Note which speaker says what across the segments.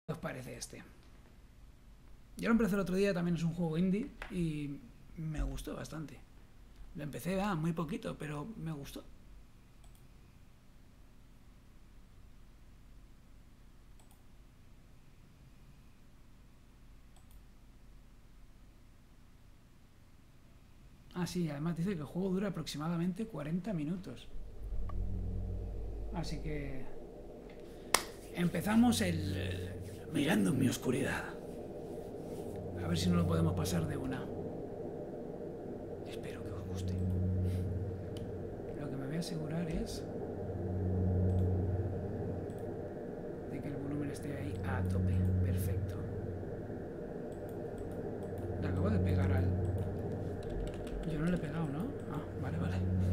Speaker 1: ¿Qué os parece este? Yo lo empecé el otro día, también es un juego indie y me gustó bastante. Lo empecé muy poquito, pero me gustó. Ah, sí, además dice que el juego dura aproximadamente 40 minutos. Así que empezamos el mirando en mi oscuridad. A ver si no lo podemos pasar de una. Espero que os guste. Lo que me voy a asegurar es de que el volumen esté ahí a tope. Perfecto. Le acabo de pegar al... Yo no le he pegado, ¿no? Ah, vale, vale.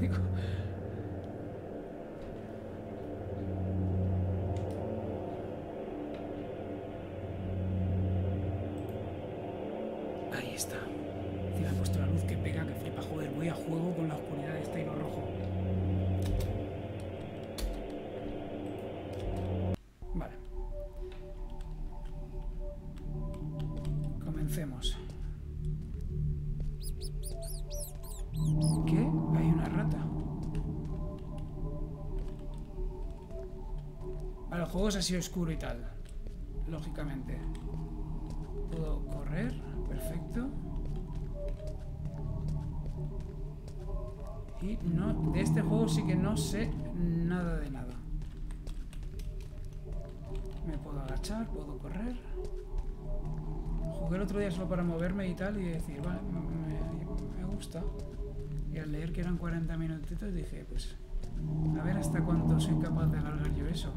Speaker 1: Ahí está. Encima he puesto la luz que pega, que flipa. Joder, voy a juego con la oscuridad esta y lo rojo. Vale. Comencemos. ¿Qué? Hay una rata. Vale, el juego es así oscuro y tal. Lógicamente. Puedo correr. Perfecto. Y no, de este juego sí que no sé nada de nada. Me puedo agachar, puedo correr. Jugué el otro día solo para moverme y tal y decir, vale, me gusta. Y al leer que eran 40 minutitos dije, pues, a ver hasta cuánto soy capaz de alargar yo eso.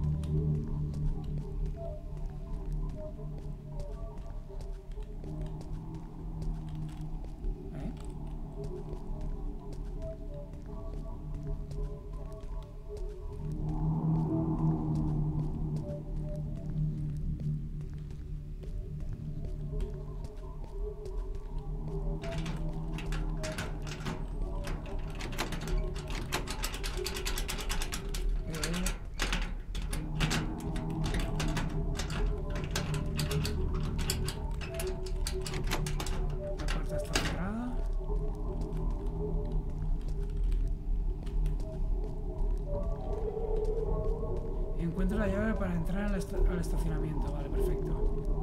Speaker 1: Encuentro la llave para entrar al estacionamiento. Vale, perfecto.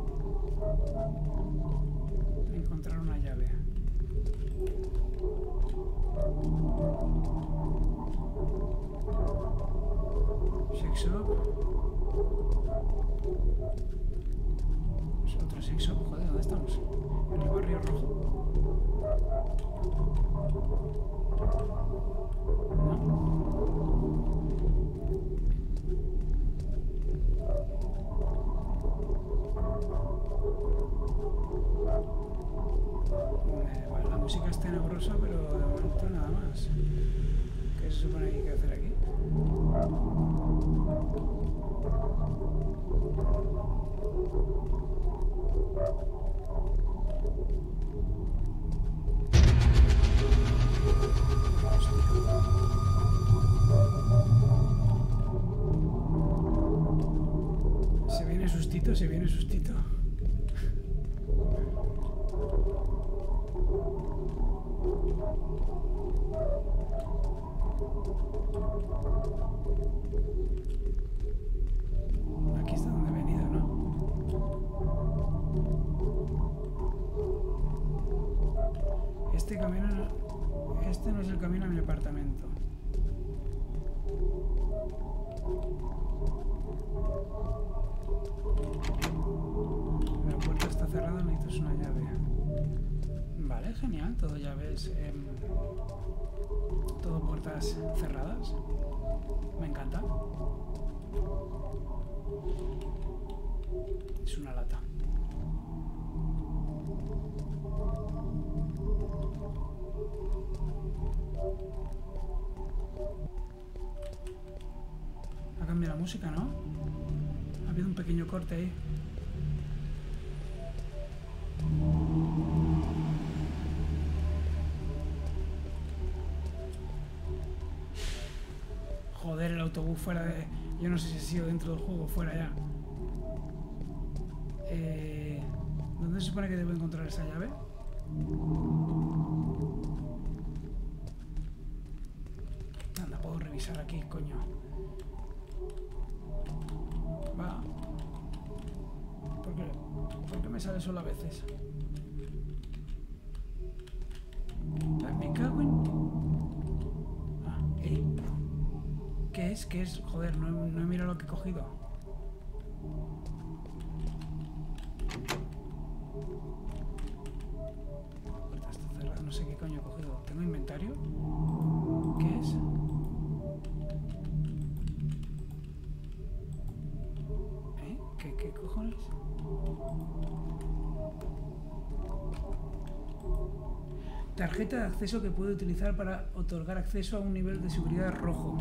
Speaker 1: Encontrar una llave. Sex shop. Es otro sex shop. Joder, ¿dónde estamos? En el barrio rojo. Vale, la música es tenebrosa, pero de momento nada más. ¿Qué se supone que hay que hacer aquí? Se viene sustito, se viene sustito. Aquí está donde he venido, ¿no? Este camino... Este no es el camino a mi apartamento. La puerta está cerrada, necesitas una llave. Vale, genial, todo llaves... todo puertas cerradas. Me encanta. Es una lata. Ha cambiado la música, ¿no? Ha habido un pequeño corte ahí. Joder, el autobús fuera de... Yo no sé si ha sido dentro del juego o fuera ya. ¿Dónde se supone que debo encontrar esa llave? Anda, puedo revisar aquí, coño. Va. ¿Por qué me sale solo a veces? Me cago en... ¿Qué es? ¿Qué es? Joder, no he mirado lo que he cogido. La puerta está cerrada, no sé qué coño he cogido. ¿Tengo inventario? ¿Qué es? ¿Qué cojones? Tarjeta de acceso que puede utilizar para otorgar acceso a un nivel de seguridad rojo.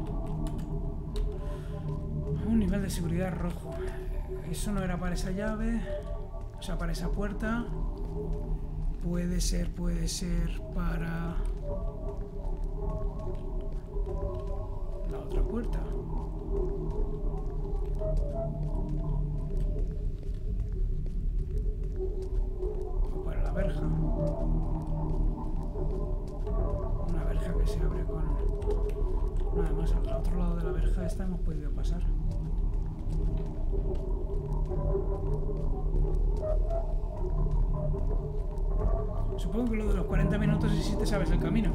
Speaker 1: Un nivel de seguridad rojo. Eso no era para esa llave. O sea, para esa puerta. Puede ser para la otra puerta. O para la verja. Una verja que se abre con... No, además al otro lado de la verja esta hemos podido pasar. Supongo que lo de los 40 minutos es si te sabes el camino.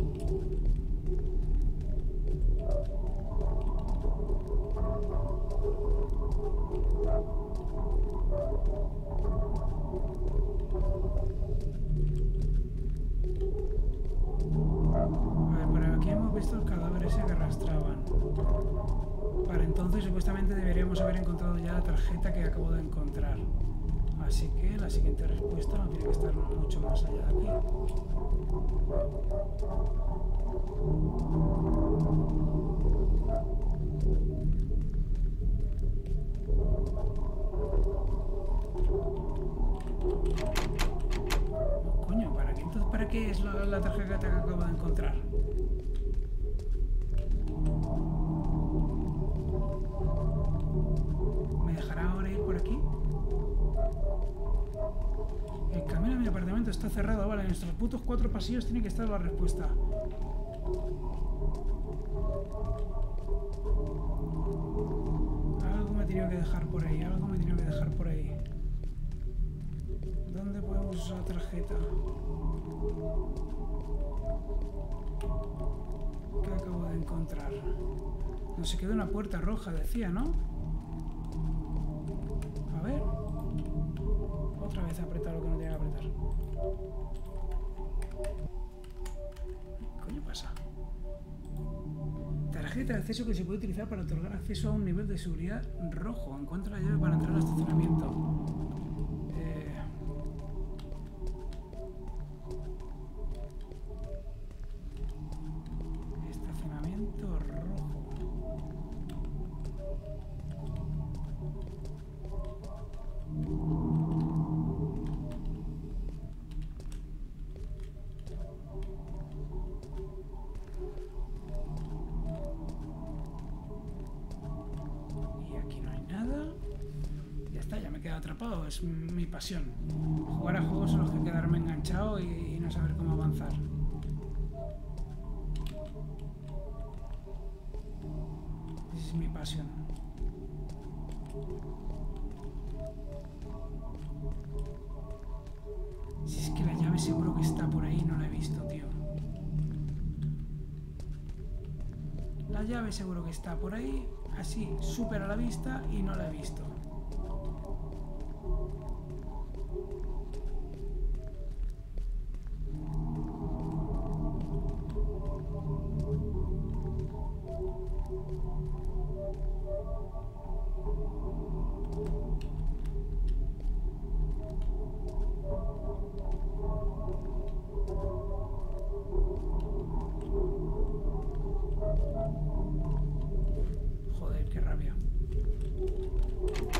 Speaker 1: Estos cadáveres se arrastraban. Para entonces supuestamente deberíamos haber encontrado ya la tarjeta que acabo de encontrar. Así que la siguiente respuesta no tiene que estar mucho más allá de aquí. Oh, coño, ¿para qué es la tarjeta que acabo de encontrar? ¿Me dejará ahora ir por aquí? El camino a mi apartamento está cerrado. Vale, en nuestros putos 4 pasillos tiene que estar la respuesta. Algo me tenía que dejar por ahí. Algo me tenía que dejar por ahí. ¿Dónde podemos usar la tarjeta? ¿Qué acabo de encontrar? No se quedó una puerta roja, decía, ¿no? A ver. Otra vez apretar lo que no tenía que apretar. ¿Qué coño pasa? Tarjeta de acceso que se puede utilizar para otorgar acceso a un nivel de seguridad rojo. Encuentra la llave para entrar al estacionamiento. Estacionamiento rojo. Y aquí no hay nada. Ya está, ya me he quedado atrapado. Es mi pasión. Jugar a juegos en los que quedarme enganchado y no saber cómo avanzar. Esa es mi pasión. Si es que la llave seguro que está por ahí, no la he visto, tío. La llave seguro que está por ahí, así, súper a la vista, y no la he visto. Joder, qué rabia.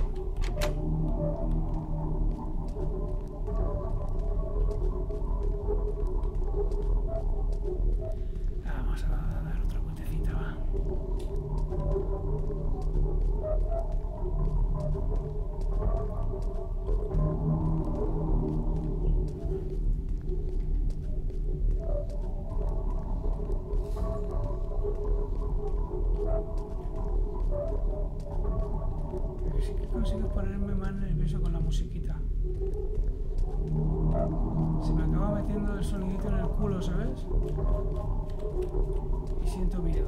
Speaker 1: poniéndome más nervioso con la musiquita. Se me acaba metiendo el sonidito en el culo, ¿sabes? Y siento miedo.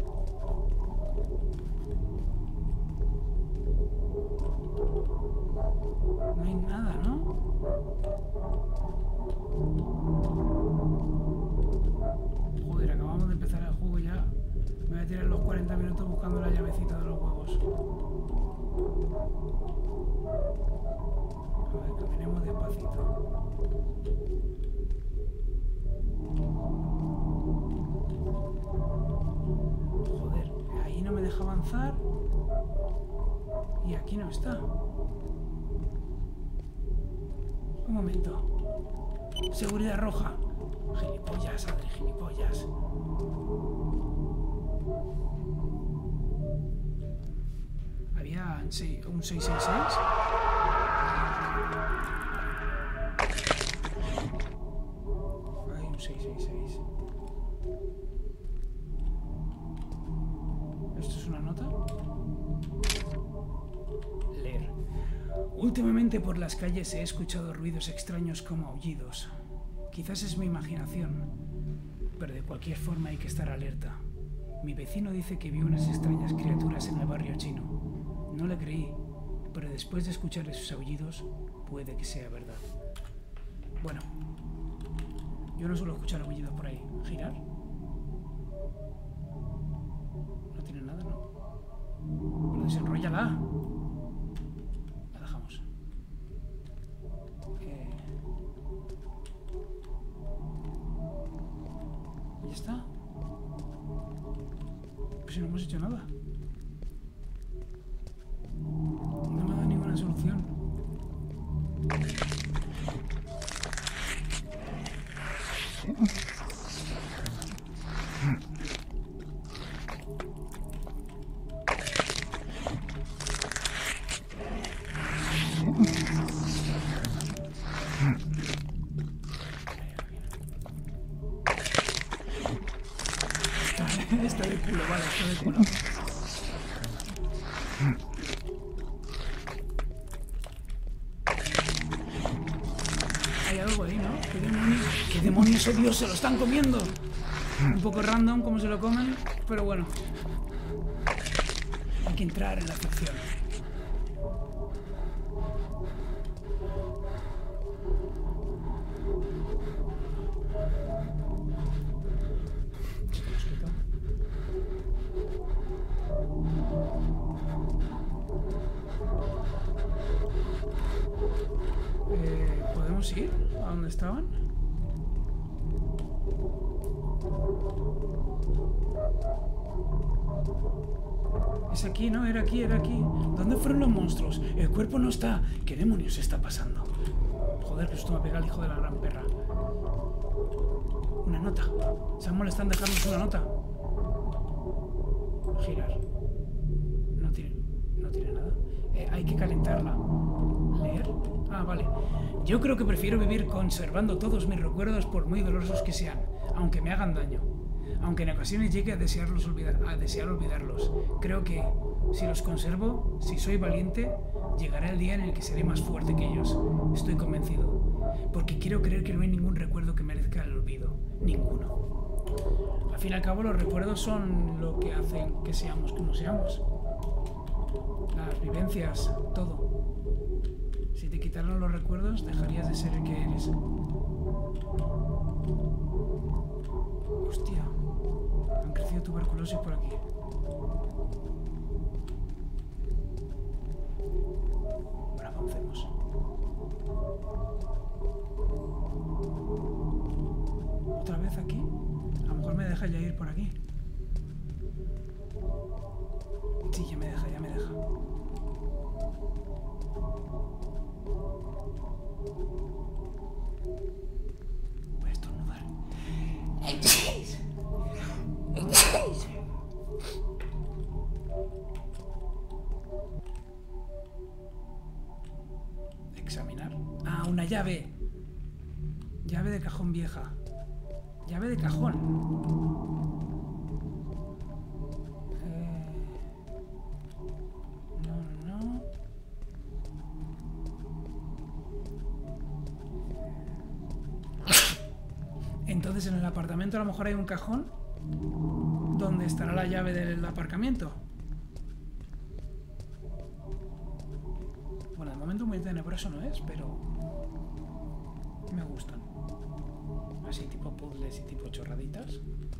Speaker 1: No hay nada, ¿no? Joder, acabamos de empezar el juego ya. Me voy a tirar los 40 minutos buscando la llavecita de los huevos. A ver, caminemos despacito. Joder, ahí no me deja avanzar. Y aquí no está. Un momento. Seguridad roja. Gilipollas, Adri, gilipollas. Había un 666. Hay un 666. ¿Esto es una nota? Leer. Últimamente por las calles he escuchado ruidos extraños como aullidos. Quizás es mi imaginación, pero de cualquier forma hay que estar alerta. Mi vecino dice que vio unas extrañas criaturas en el barrio chino. No le creí, pero después de escuchar esos aullidos, puede que sea verdad. Bueno, yo no suelo escuchar aullidos por ahí. ¿Girar? No tiene nada, ¿no? Pero desenróllala. La dejamos. ¿Y ya está? Pues si no hemos hecho nada. No me ha dado ninguna solución. Está de culo, vale, está de culo. Hay algo ahí, ¿no? ¿Qué demonios? ¿Qué demonios, oh Dios, se lo están comiendo? Un poco random cómo se lo comen, pero bueno. Hay que entrar en la ficción. ¿Podemos ir a donde estaban? Es aquí, ¿no? Era aquí, era aquí. ¿Dónde fueron los monstruos? El cuerpo no está. ¿Qué demonios está pasando? Joder, que esto me pega el hijo de la gran perra. Una nota. Se han molestado en dejarnos una nota. Girar. No tiene nada. Hay que calentarla. ¿Leer? Ah, vale. Yo creo que prefiero vivir conservando todos mis recuerdos por muy dolorosos que sean, aunque me hagan daño. Aunque en ocasiones llegue a desear olvidarlos. Creo que, si los conservo, si soy valiente, llegará el día en el que seré más fuerte que ellos. Estoy convencido. Porque quiero creer que no hay ningún recuerdo que merezca el olvido. Ninguno. Al fin y al cabo, los recuerdos son lo que hacen que seamos como seamos. Las vivencias, todo. Si te quitaran los recuerdos, dejarías de ser el que eres. Hostia. Han crecido tuberculosis por aquí. Bueno, avancemos. ¿Otra vez aquí? A lo mejor me deja ya ir por aquí. Sí, ya me deja, ya me deja. Voy a estornudar. Examinar. Ah, una llave. Llave de cajón vieja. Llave de cajón. No. Entonces en el apartamento a lo mejor hay un cajón donde estará la llave del aparcamiento. Bueno, de momento muy tenebroso no es, pero me gustan. Así tipo puzzles y tipo chorraditas.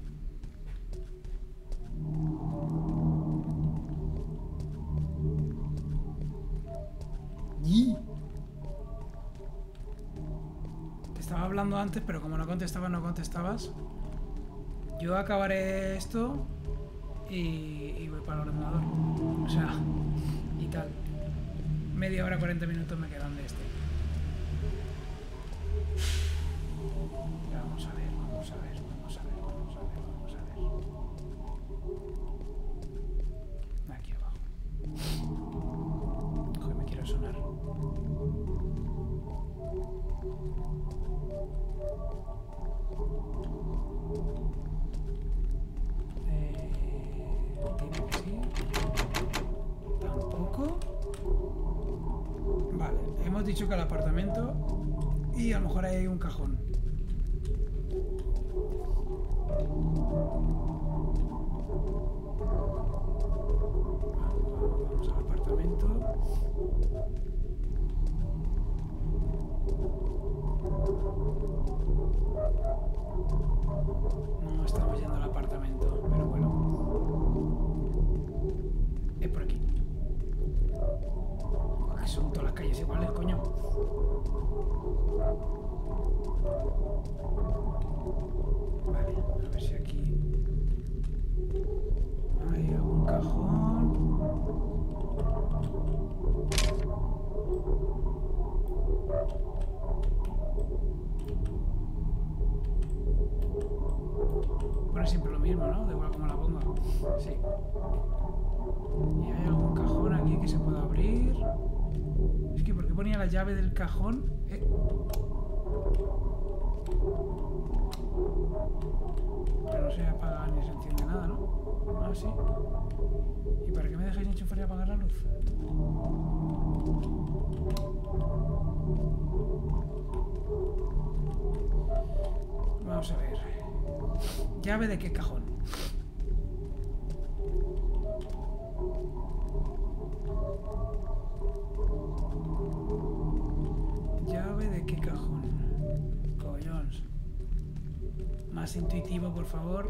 Speaker 1: ¡Y! Te estaba hablando antes, pero como no contestabas. Yo acabaré esto y voy para el ordenador. O sea, y tal. Media hora, 40 minutos me quedan de este. Vamos a ver. Aquí abajo. Joder, me quiero sonar. Tiene que sí. Tampoco. Vale, hemos dicho que el apartamento y a lo mejor hay un cajón. Vamos al apartamento. No estamos yendo al apartamento, pero bueno. Es por aquí. Son todas las calles iguales, coño. Vale, a ver si aquí hay algún cajón. Bueno, siempre lo mismo, ¿no? Da igual como la ponga. Sí. Y hay algún cajón aquí que se pueda abrir. Es que, ¿por qué ponía la llave del cajón? Pero no se apaga ni se enciende nada, ¿no? Ah, sí. ¿Y para qué me dejáis enchufar y apagar la luz? Vamos a ver. ¿Llave de qué cajón? ¿Llave de qué cajón? Collons. Más intuitivo, por favor.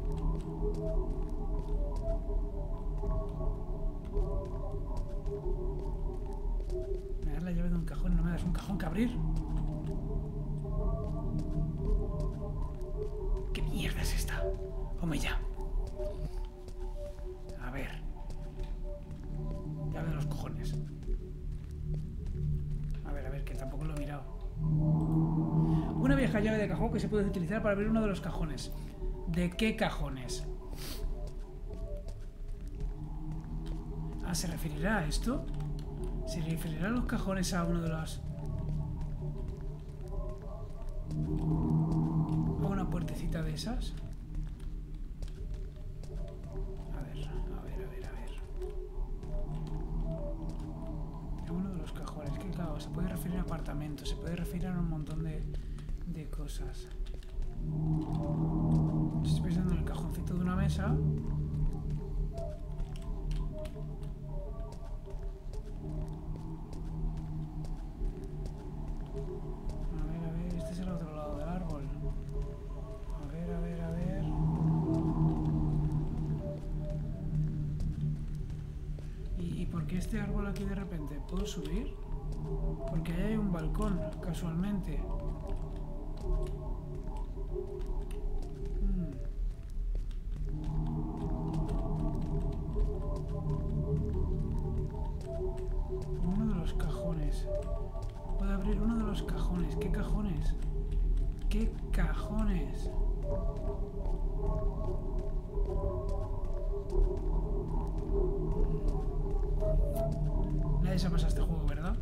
Speaker 1: Me das la llave de un cajón y no me das un cajón que abrir. ¿Qué mierda es esta? Hombre, ya. A ver. Llave de los cojones. A ver, que tampoco lo he mirado. Una vieja llave de cajón que se puede utilizar para abrir uno de los cajones. ¿De qué cajones? Ah, ¿se referirá a esto? ¿Se referirá a los cajones a uno de los... a una puertecita de esas? A ver. Uno de los cajones, que claro, se puede referir a apartamentos, se puede referir a un montón de cosas. Estoy pensando en el cajoncito de una mesa. A ver, este es el otro lado del árbol. A ver. ¿Y por qué este árbol aquí de repente? ¿Puedo subir? Porque ahí hay un balcón, casualmente. Uno de los cajones. Puedo abrir uno de los cajones. ¿Qué cajones? ¿Qué cajones? Nadie se ha pasado este juego, ¿verdad?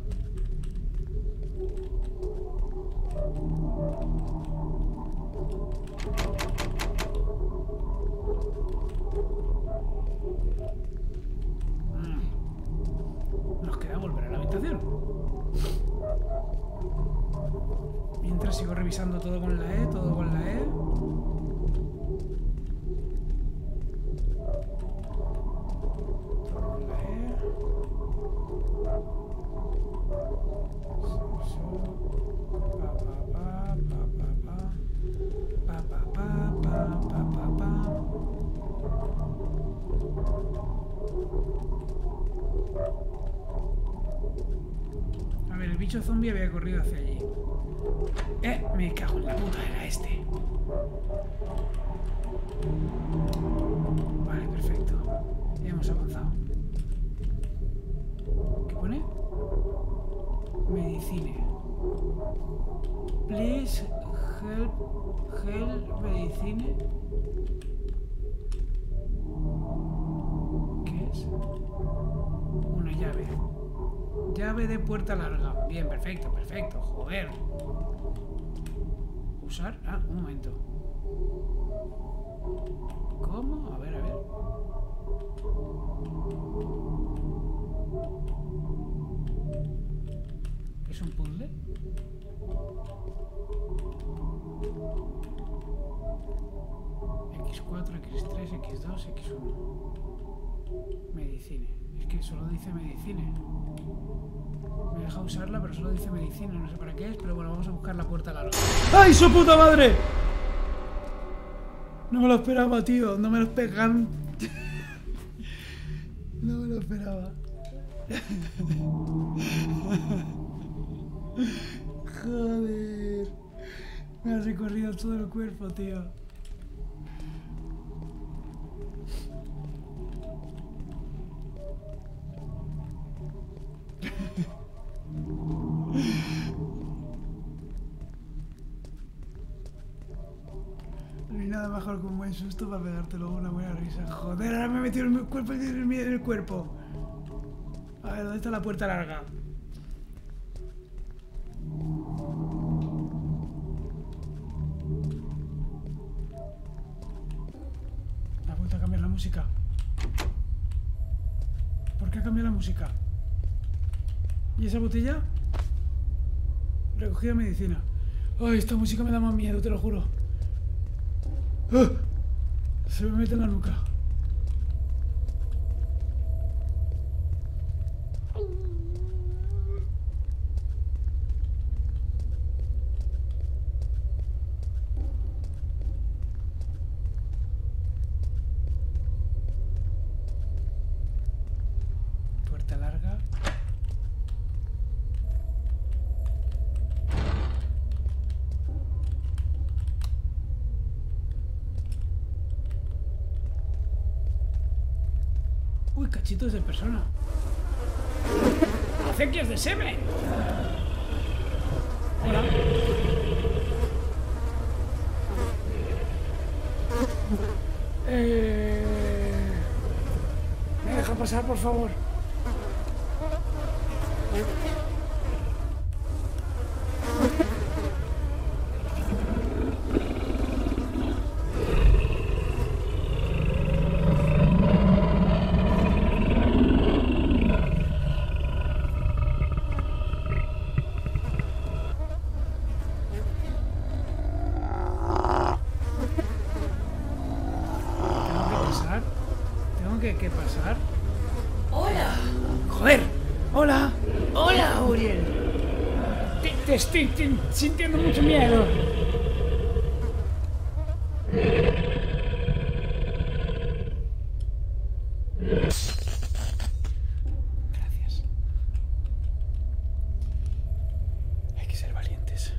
Speaker 1: Nos queda volver a la habitación. Mientras sigo revisando todo con la E, todo con la E. A ver, el bicho zombie había corrido hacia allí. Me cago en la puta, era este. Vale, perfecto. Hemos avanzado. ¿Qué pone? Medicine. Please help medicine. ¿Qué es? Una llave. Llave de puerta larga. Bien, perfecto, perfecto. Joder. ¿Usar? Ah, un momento. ¿Cómo? A ver, a ver. ¿Es un puzzle? X4, X3, X2, X1. Medicine. Es que solo dice medicine. Me deja usarla, pero solo dice medicina. No sé para qué es, pero bueno, vamos a buscar la puerta larga. ¡Ay, su puta madre! No me lo esperaba, tío. No me lo pegan. No me lo esperaba. Joder. Me ha recorrido todo el cuerpo, tío. No hay nada mejor que un buen susto para pegarte luego una buena risa. Joder, ahora me he metido en el cuerpo y en el cuerpo. A ver, ¿dónde está la puerta larga? Ha vuelto a cambiar la música. ¿Por qué ha cambiado la música? ¿Y esa botella? Recogida medicina. Ay, esta música me da más miedo, te lo juro. ¡Ah! Se me mete en la nuca. Puerta larga. Uy, cachitos de persona. ¡Acequias de semen! Hola. ¿Me deja pasar, por favor? ¿Tengo que pasar?
Speaker 2: ¡Hola!
Speaker 1: ¡Joder! ¡Hola!
Speaker 2: ¡Hola, Uriel!
Speaker 1: Te estoy sintiendo mucho miedo. Gracias. Hay que ser valientes.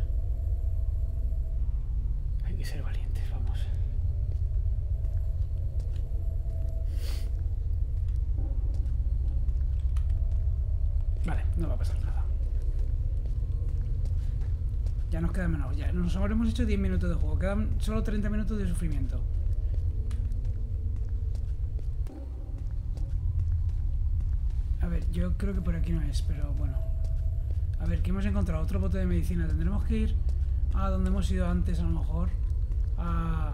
Speaker 1: Hay que ser valientes, vamos. Vale, no va a pasar nada. Ya nos queda menos. Ya nos habremos hecho 10 minutos de juego. Quedan solo 30 minutos de sufrimiento. A ver, yo creo que por aquí no es, pero bueno. A ver, ¿qué hemos encontrado? Otro bote de medicina. Tendremos que ir a donde hemos ido antes, a lo mejor. A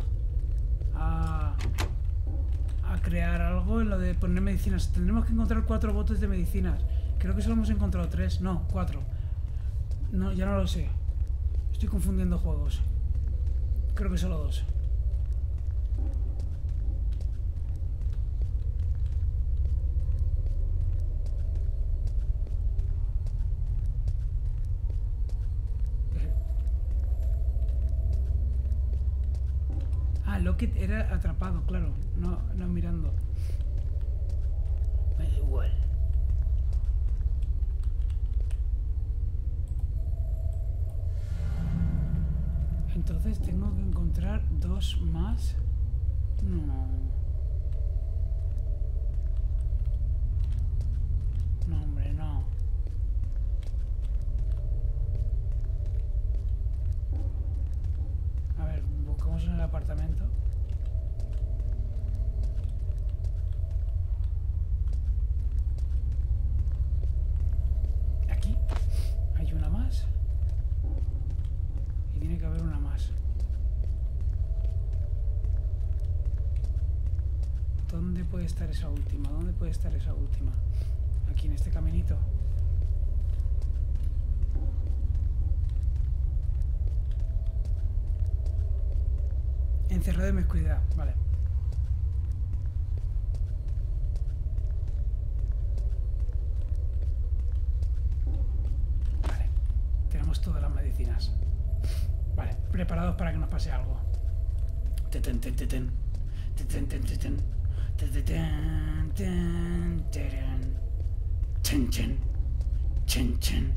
Speaker 1: crear algo en lo de poner medicinas. Tendremos que encontrar 4 botes de medicinas. Creo que solo hemos encontrado 3. No, 4. No, ya no lo sé. Estoy confundiendo juegos. Creo que solo 2. Ah, Lockett era atrapado, claro. No, no mirando.
Speaker 2: Me da igual.
Speaker 1: Entonces tengo que encontrar 2 más. No. No, hombre, no. A ver, buscamos en el apartamento. Aquí hay una más. Y tiene que haber una más. ¿Dónde puede estar esa última? ¿Dónde puede estar esa última? Aquí en este caminito. Encerrado de oscuridad, vale. Vale. Tenemos todas las medicinas. Vale, preparados para que nos pase algo. Teten, teten, teten. Teten, teten, teten. Teten, teten, teten. Chen, chen. Chen, chen.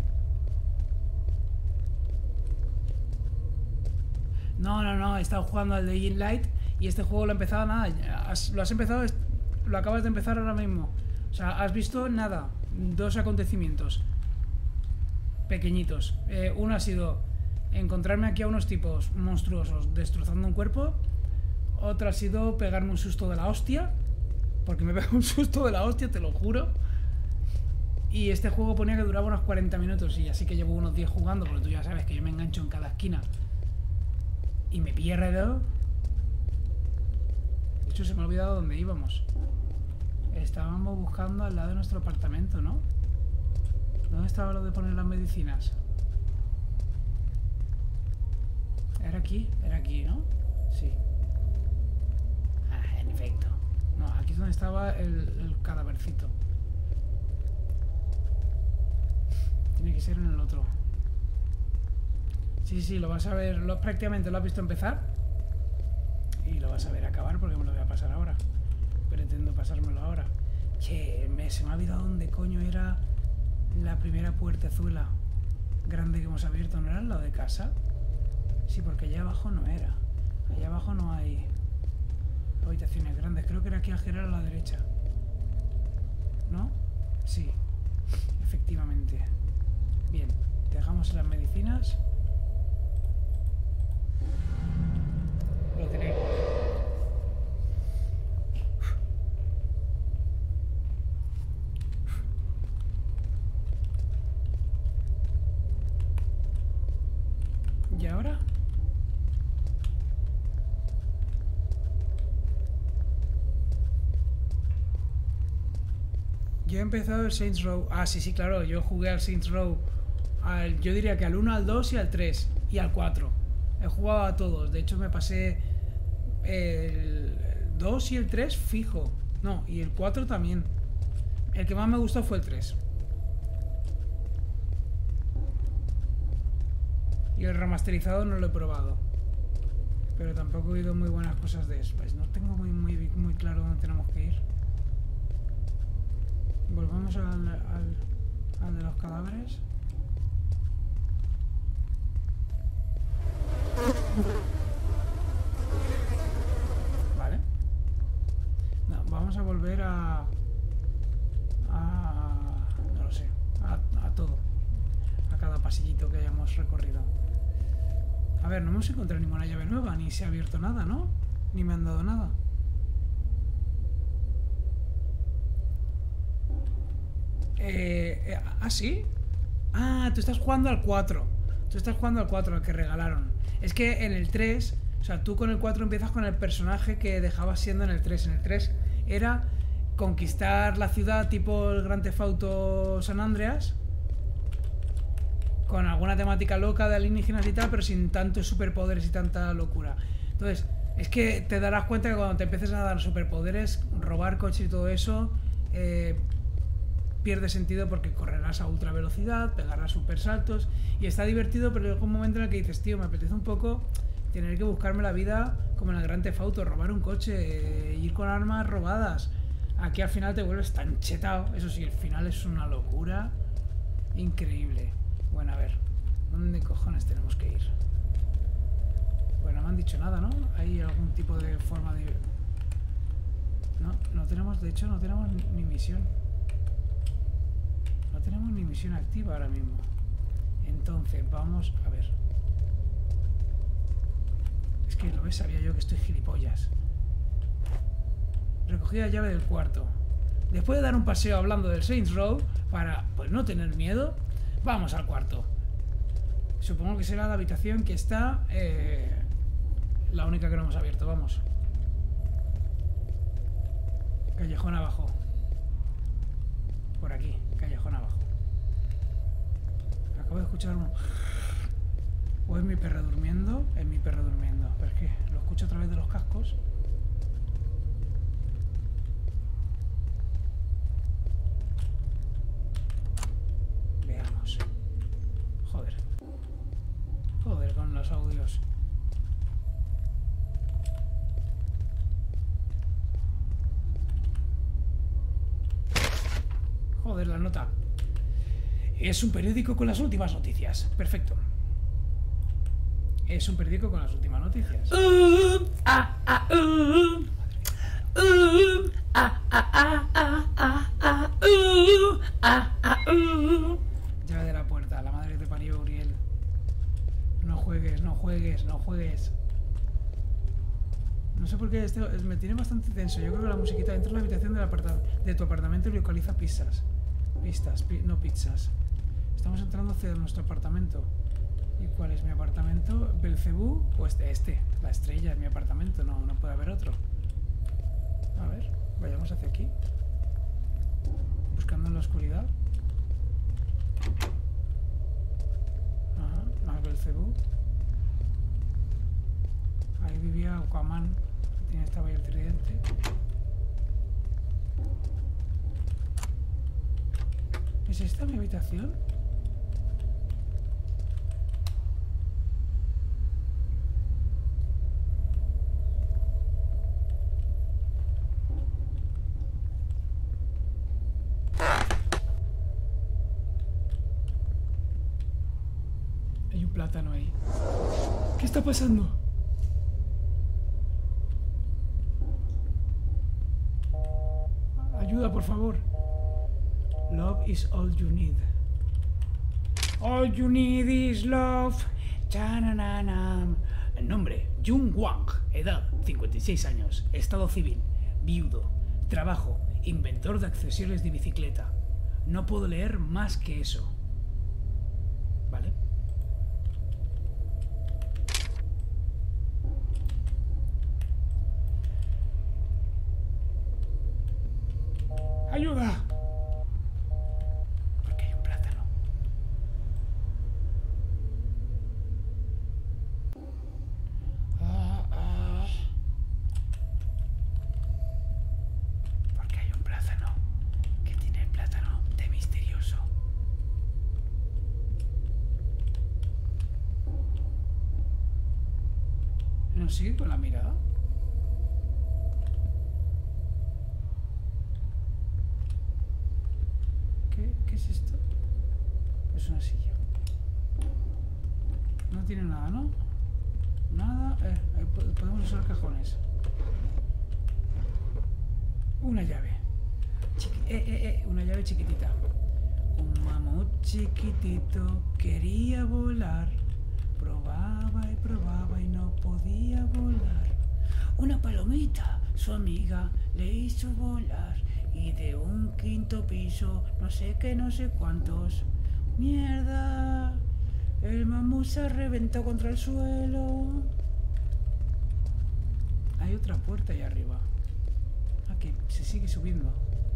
Speaker 1: No, he estado jugando al Dying Light y este juego lo he empezado nada. Lo has empezado, lo acabas de empezar ahora mismo. O sea, has visto nada. 2 acontecimientos pequeñitos. Uno ha sido encontrarme aquí a unos tipos monstruosos destrozando un cuerpo. Otro ha sido pegarme un susto de la hostia. Porque me pegó un susto de la hostia, te lo juro. Y este juego ponía que duraba unos 40 minutos. Y así que llevo unos 10 jugando. Porque tú ya sabes que yo me engancho en cada esquina. Y me pierdo. De hecho, se me ha olvidado dónde íbamos. Estábamos buscando al lado de nuestro apartamento, ¿no? ¿Dónde estaba lo de poner las medicinas? Era aquí, ¿no? Sí. Ah, en efecto. No, aquí es donde estaba el cadávercito. Tiene que ser en el otro. Sí, lo vas a ver, prácticamente lo has visto empezar y lo vas a ver acabar porque me lo voy a pasar ahora. Pretendo pasármelo ahora. Che, se me ha olvidado dónde coño era la primera puertezuela grande que hemos abierto. ¿No era al lado de casa? Sí, porque allá abajo no era. Allá abajo no hay habitaciones grandes. Creo que era aquí al girar a la derecha. ¿No? Sí, efectivamente. Bien, dejamos las medicinas. Lo tenemos. ¿Y ahora? Yo he empezado el Saints Row. Ah, sí, claro. Yo jugué al Saints Row. Yo diría que al 1, al 2 y al 3. Y al 4. He jugado a todos. De hecho, me pasé el 2 y el 3 fijo. No, y el 4 también. El que más me gustó fue el 3. Y el remasterizado no lo he probado. Pero tampoco he oído muy buenas cosas de eso. Pues no tengo muy claro dónde tenemos que ir. Volvemos al de los cadáveres. Vale. No, vamos a volver a no lo sé. A todo. A cada pasillito que hayamos recorrido. A ver, no hemos encontrado ninguna llave nueva. Ni se ha abierto nada, ¿no? Ni me han dado nada. ¿Ah, sí? Ah, tú estás jugando al 4. Tú estás jugando al 4, al que regalaron. Es que en el 3, o sea, tú con el 4 empiezas con el personaje que dejabas siendo en el 3. En el 3 era conquistar la ciudad tipo el Grand Theft Auto San Andreas, con alguna temática loca de alienígenas y tal, pero sin tantos superpoderes y tanta locura. Entonces, es que te darás cuenta que cuando te empieces a dar superpoderes, robar coches y todo eso, pierde sentido porque correrás a ultra velocidad, pegarás super saltos y está divertido, pero llega un momento en el que dices, tío, me apetece un poco tener que buscarme la vida como en el Grand Theft Auto, robar un coche, ir con armas robadas. Aquí al final te vuelves tan chetado. Eso sí, el final es una locura increíble. Bueno, a ver, ¿dónde cojones tenemos que ir? Pues no me han dicho nada, ¿no? ¿Hay algún tipo de forma de...? No, no tenemos, de hecho, no tenemos ni misión. No tenemos ni misión activa ahora mismo. Entonces, vamos a ver. Es que lo ves, sabía yo que estoy gilipollas. Recogí la llave del cuarto. Después de dar un paseo hablando del Saints Row, para pues no tener miedo, vamos al cuarto. Supongo que será la habitación que está... la única que no hemos abierto, vamos. Callejón abajo. Por aquí, callejón abajo. Acabo de escuchar un... ¿O es mi perro durmiendo? Es mi perro durmiendo. Pero es que lo escucho a través de los cascos. Veamos. Joder. Joder con los audios. Joder, la nota. Es un periódico con las últimas noticias. Perfecto. Es un periódico con las últimas noticias. Llave de la puerta. La madre que te parió, Uriel. No juegues, no juegues, no juegues. No sé por qué me tiene bastante tenso. Yo creo que la musiquita entra en la habitación de tu apartamento y localiza pistas. No pizzas. Estamos entrando hacia nuestro apartamento. ¿Y cuál es mi apartamento? ¿Belcebú? Pues la estrella es mi apartamento. No puede haber otro. A ver, vayamos hacia aquí. Buscando en la oscuridad. Ajá, más Belcebú. Ahí vivía Aquaman. Estaba ahí el tridente. ¿Es esta mi habitación? Hay un plátano ahí. ¿Qué está pasando? Ayuda, por favor. Love is all you need. All you need is love. Chananam. Nombre: Jung Wang. Edad: 56 años. Estado civil: viudo. Trabajo: inventor de accesorios de bicicleta. No puedo leer más que eso. ¿Vale? ¡Ayuda! Porque hay un plátano. Porque hay un plátano. ¿Qué tiene el plátano de misterioso? ¿No sigue con la mirada? ¿Qué es esto? Es una silla. No tiene nada, ¿no? Nada. Podemos usar cajones. Una llave. Una llave chiquitita. Un mamut chiquitito quería volar. Probaba y no podía volar. Una palomita, su amiga, le hizo volar. Y de un quinto piso, no sé qué, no sé cuántos. ¡Mierda! El mamut se reventó contra el suelo. Hay otra puerta ahí arriba. Ah, que se sigue subiendo.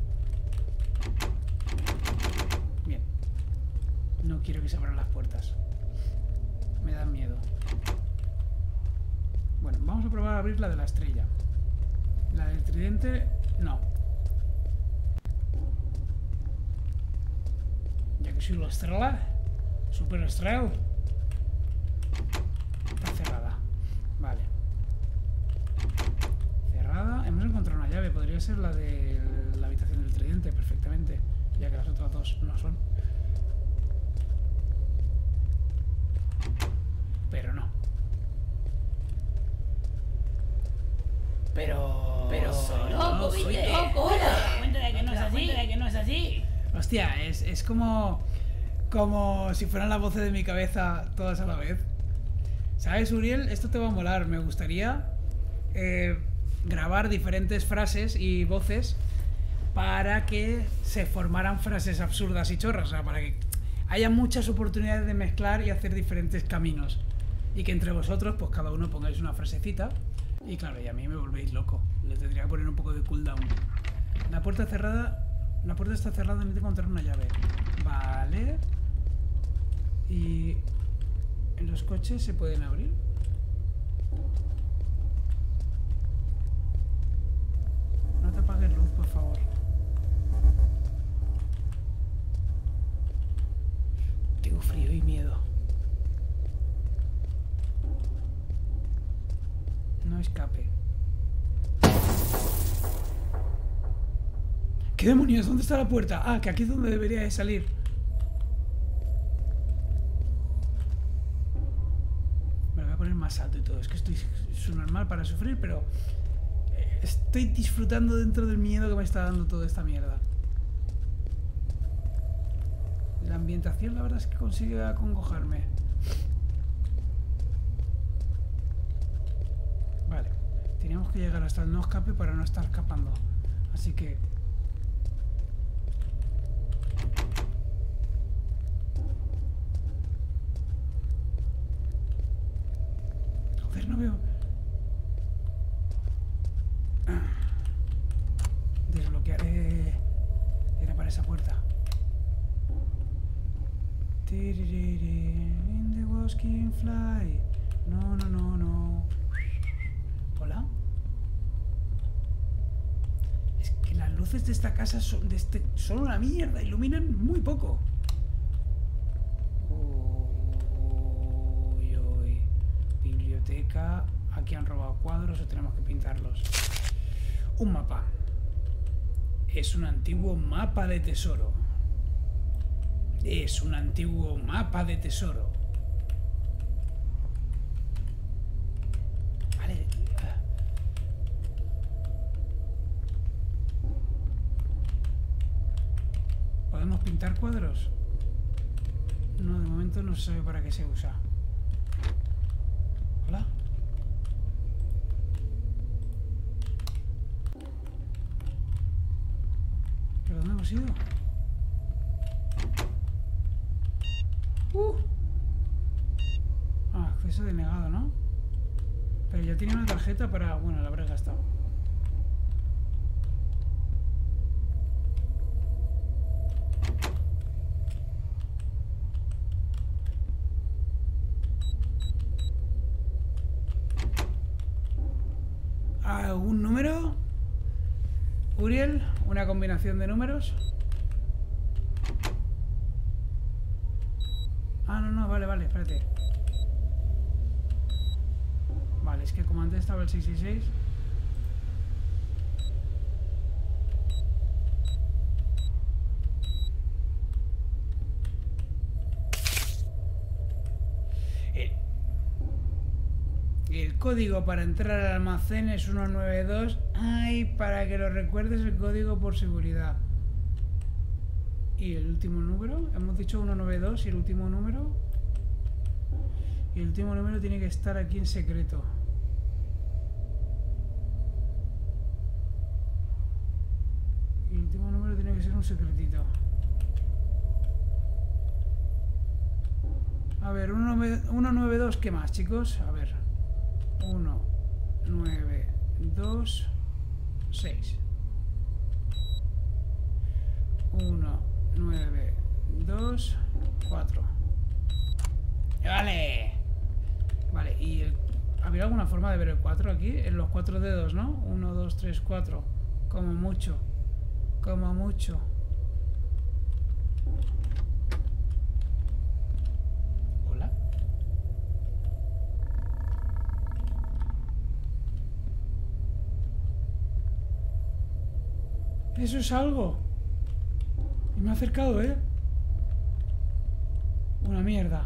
Speaker 1: Bien. No quiero que se abran las puertas. Me da miedo. Bueno, vamos a probar a abrir la de la estrella. La del tridente, no. Ya que soy la estrella. Super estrella. Está cerrada. Vale. Cerrada. Hemos encontrado una llave. Podría ser la de la habitación del tridente perfectamente, ya que las otras dos no son. Pero no.
Speaker 2: Pero soy loco, ¿viste? Hola. Cuenta de que no es así. Cuenta de que no es así.
Speaker 1: Hostia, es como si fueran las voces de mi cabeza todas a la vez. ¿Sabes, Uriel? Esto te va a molar. Me gustaría grabar diferentes frases y voces para que se formaran frases absurdas y chorras. O sea, para que haya muchas oportunidades de mezclar y hacer diferentes caminos. Y que entre vosotros, pues cada uno pongáis una frasecita. Y claro, y a mí me volvéis loco. Le tendría que poner un poco de cooldown. La puerta cerrada. La puerta está cerrada, necesito encontrar una llave. Vale. Y en los coches se pueden abrir. No te apagues luz, por favor. Tengo frío y miedo. No escape. ¿Qué demonios? ¿Dónde está la puerta? Ah, que aquí es donde debería de salir. Me lo voy a poner más alto y todo. Es que estoy normal para sufrir, pero estoy disfrutando dentro del miedo que me está dando toda esta mierda. La ambientación, la verdad es que consigue acongojarme. Vale. Teníamos que llegar hasta el no escape para no estar escapando. Así que... Joder, no veo... Desbloquear... Era para esa puerta. In the walking fly. No, no, no, no. ¿Hola? Es que las luces de esta casa son, son una mierda. Iluminan muy poco. Uy, uy. Biblioteca. Aquí han robado cuadros o tenemos que pintarlos. Un mapa. Es un antiguo mapa de tesoro. Es un antiguo mapa de tesoro. Vale. ¿Podemos pintar cuadros? No, de momento no se sabe para qué se usa. Hola. ¿Pero dónde hemos ido? Ah, acceso denegado, ¿no? Pero ya tenía una tarjeta para... Bueno, la habré gastado. ¿Algún número? Uriel, una combinación de números. Ah, no, no, vale, vale, espérate. Vale, es que como antes estaba el 666. El código para entrar al almacén es 192. Ay, para que lo recuerdes el código por seguridad. ¿Y el último número? Hemos dicho 192 y el último número. Y el último número tiene que estar aquí en secreto. Y el último número tiene que ser un secretito. A ver, 192, ¿qué más, chicos? A ver. 1, 9, 2, 6. 1, 9, 2, 4. ¡Vale! Vale, y ¿habría alguna forma de ver el 4 aquí? En los 4 dedos, ¿no? 1, 2, 3, 4. Como mucho. Como mucho. Eso es algo. Y me ha acercado, ¿eh? Una mierda.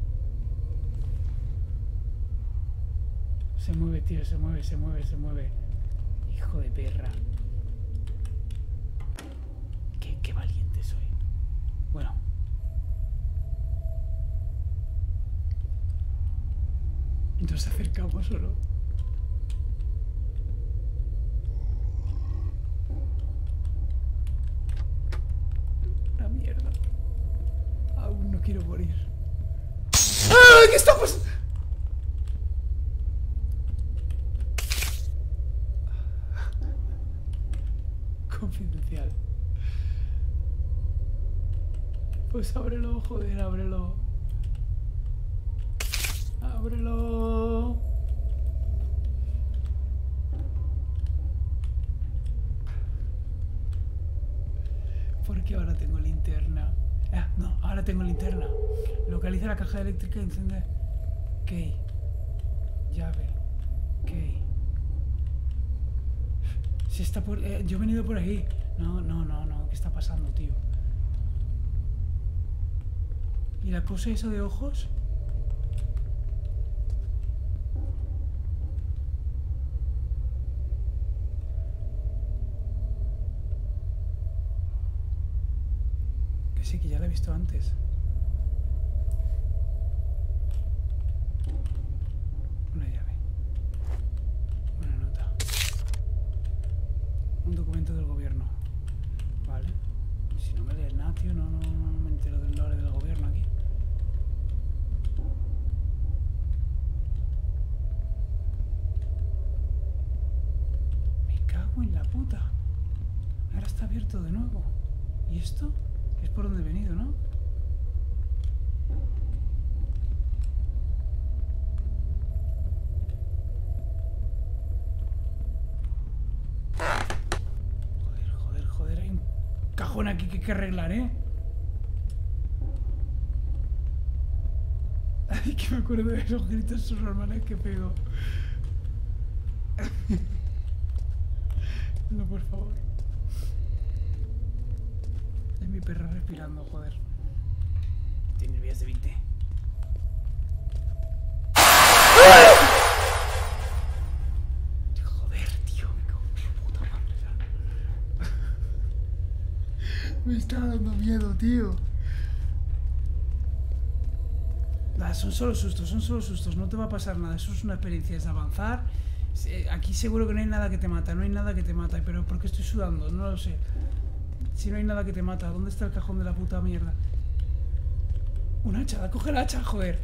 Speaker 1: Se mueve, tío, se mueve, se mueve, se mueve. Hijo de perra. Qué valiente soy. Bueno. ¿Nos acercamos o no? Una mierda. Aún no quiero morir. ¡Ah! ¿Qué está pasando? Confidencial. Pues ábrelo, joder, ábrelo. Ábrelo. Porque ahora tengo linterna. No, ahora tengo linterna. Localiza la caja eléctrica y enciende. Key. Llave. Key. Si está por... yo he venido por ahí. No. ¿Qué está pasando, tío? ¿Y la cosa esa de ojos? Que sí, que ya la he visto antes. Una llave. Una nota. Un documento del gobierno. Vale. Si no me lees nada, tío, no me entero del lore del gobierno aquí. Me cago en la puta. Ahora está abierto de nuevo. ¿Y esto? Es por donde he venido, ¿no? Joder, hay un cajón aquí que hay que arreglar, ¿eh? Ay, que me acuerdo de esos gritos subnormales que pego. No, por favor. Es mi perra respirando, joder. Tiene vías de 20. Joder, tío, me cago en su puta madre. Me está dando miedo, tío. Son solo sustos, no te va a pasar nada. Eso es una experiencia, es avanzar. Aquí seguro que no hay nada que te mata, pero ¿por qué estoy sudando? No lo sé. Si no hay nada que te mata, ¿dónde está el cajón de la puta mierda? Un hacha, coge el hacha, joder.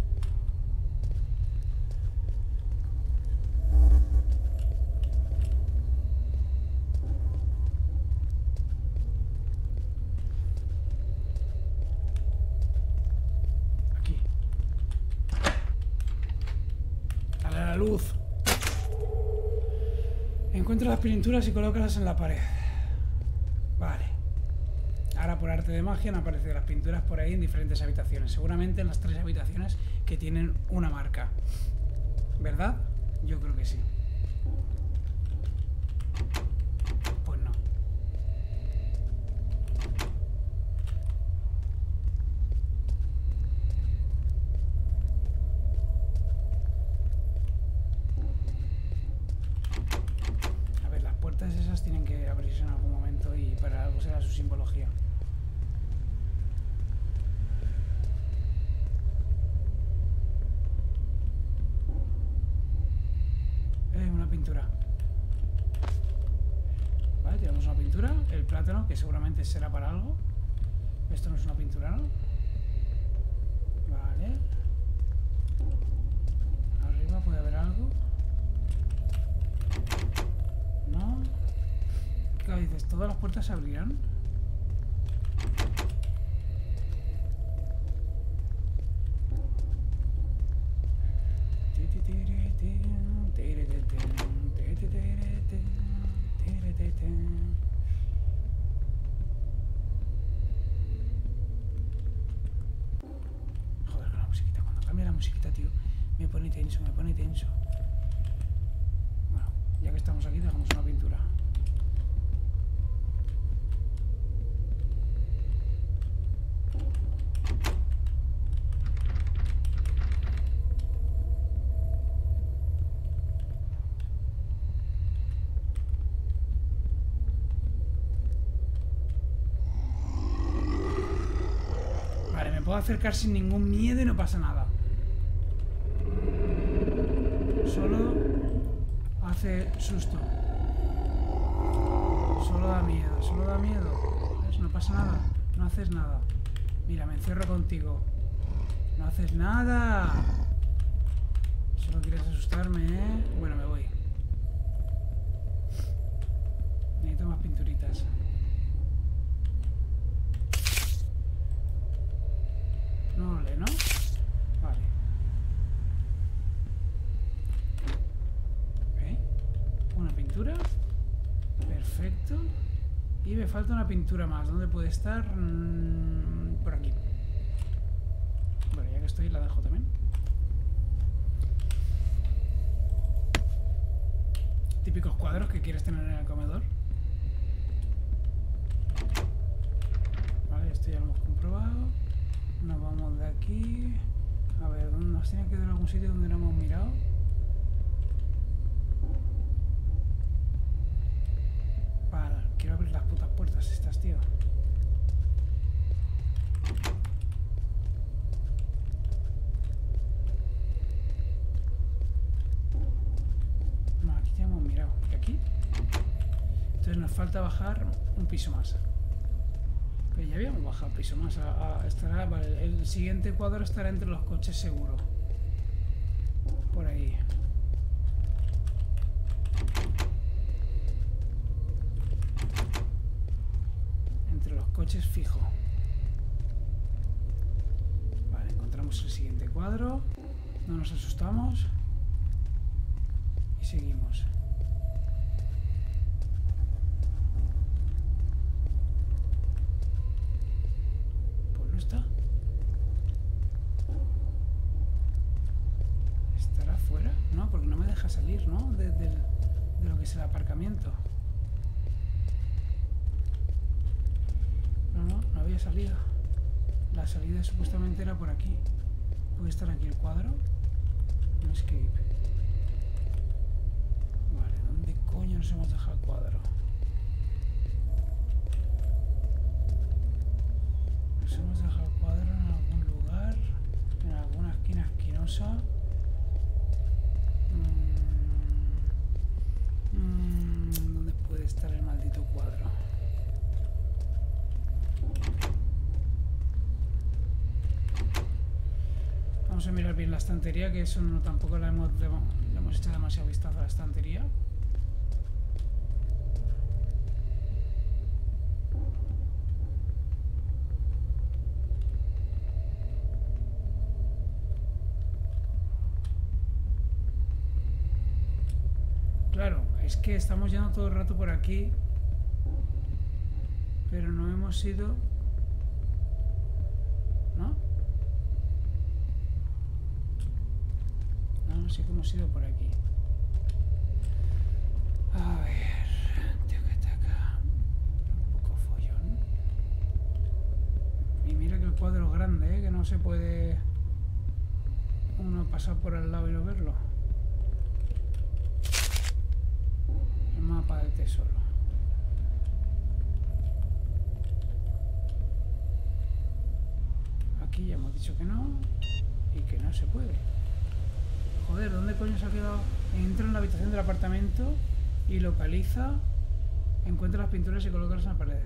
Speaker 1: Aquí. Dale a la luz. Encuentra las pinturas y colócalas en la pared. Vale. Ahora por arte de magia han aparecido las pinturas por ahí en diferentes habitaciones. Seguramente en las 3 habitaciones que tienen una marca. ¿Verdad? Yo creo que sí. Pues no. A ver, las puertas esas tienen que abrirse en algún momento y para algo será su simbología. Una pintura. Vale, tenemos una pintura. El plátano, que seguramente será para algo. Esto no es una pintura, ¿no? Vale. Arriba puede haber algo. No. ¿Qué dices? ¿Todas las puertas se abrirán? Joder, con la musiquita. Cuando cambia la musiquita, tío, me pone tenso. Bueno, ya que estamos aquí, dejamos una pintura. puedo acercar sin ningún miedo y no pasa nada. Solo hace susto. Solo da miedo, solo da miedo. ¿Ves? No pasa nada, no haces nada. Mira, me encierro contigo. No haces nada. Solo quieres asustarme, ¿eh? Bueno, me voy. Necesito más pinturitas. No vale, ¿no? Vale. Una pintura. Perfecto. Y me falta una pintura más. ¿Dónde puede estar? Por aquí. Bueno, ya que estoy, la dejo también. Típicos cuadros que quieres tener en el comedor. Vale, esto ya lo hemos comprobado. Nos vamos de aquí. A ver, ¿dónde nos tiene que dar algún sitio donde no hemos mirado? Vale, quiero abrir las putas puertas estas, tío. No, aquí ya hemos mirado. ¿Y aquí? Entonces nos falta bajar un piso más. Pero ya habíamos bajado un piso más. Estará, vale, el siguiente cuadro estará entre los coches seguro. Por ahí. Entre los coches fijo. Vale, encontramos el siguiente cuadro. No nos asustamos. Y seguimos. Pues no está. ¿Estará fuera? No, porque no me deja salir, ¿no? De lo que es el aparcamiento. No había salida. La salida supuestamente era por aquí. ¿Puede estar aquí el cuadro? No escape. Vale, ¿dónde coño nos hemos dejado el cuadro? Nos hemos dejado el cuadro en algún lugar, en alguna esquina esquinosa. ¿Dónde puede estar el maldito cuadro? Vamos a mirar bien la estantería, que eso no tampoco le hemos hecho demasiado vistazo a la estantería. Claro, es que estamos yendo todo el rato por aquí, pero no hemos ido, ¿no? No, sí que hemos ido por aquí. A ver, taca. Un poco follón. Y mira que el cuadro es grande, ¿eh? Que no se puede uno pasar por al lado y no verlo. El mapa del tesoro. Aquí ya hemos dicho que no y que no se puede. Joder, ¿dónde coño se ha quedado? Entra en la habitación del apartamento y localiza, encuentra las pinturas y colócalas en la pared.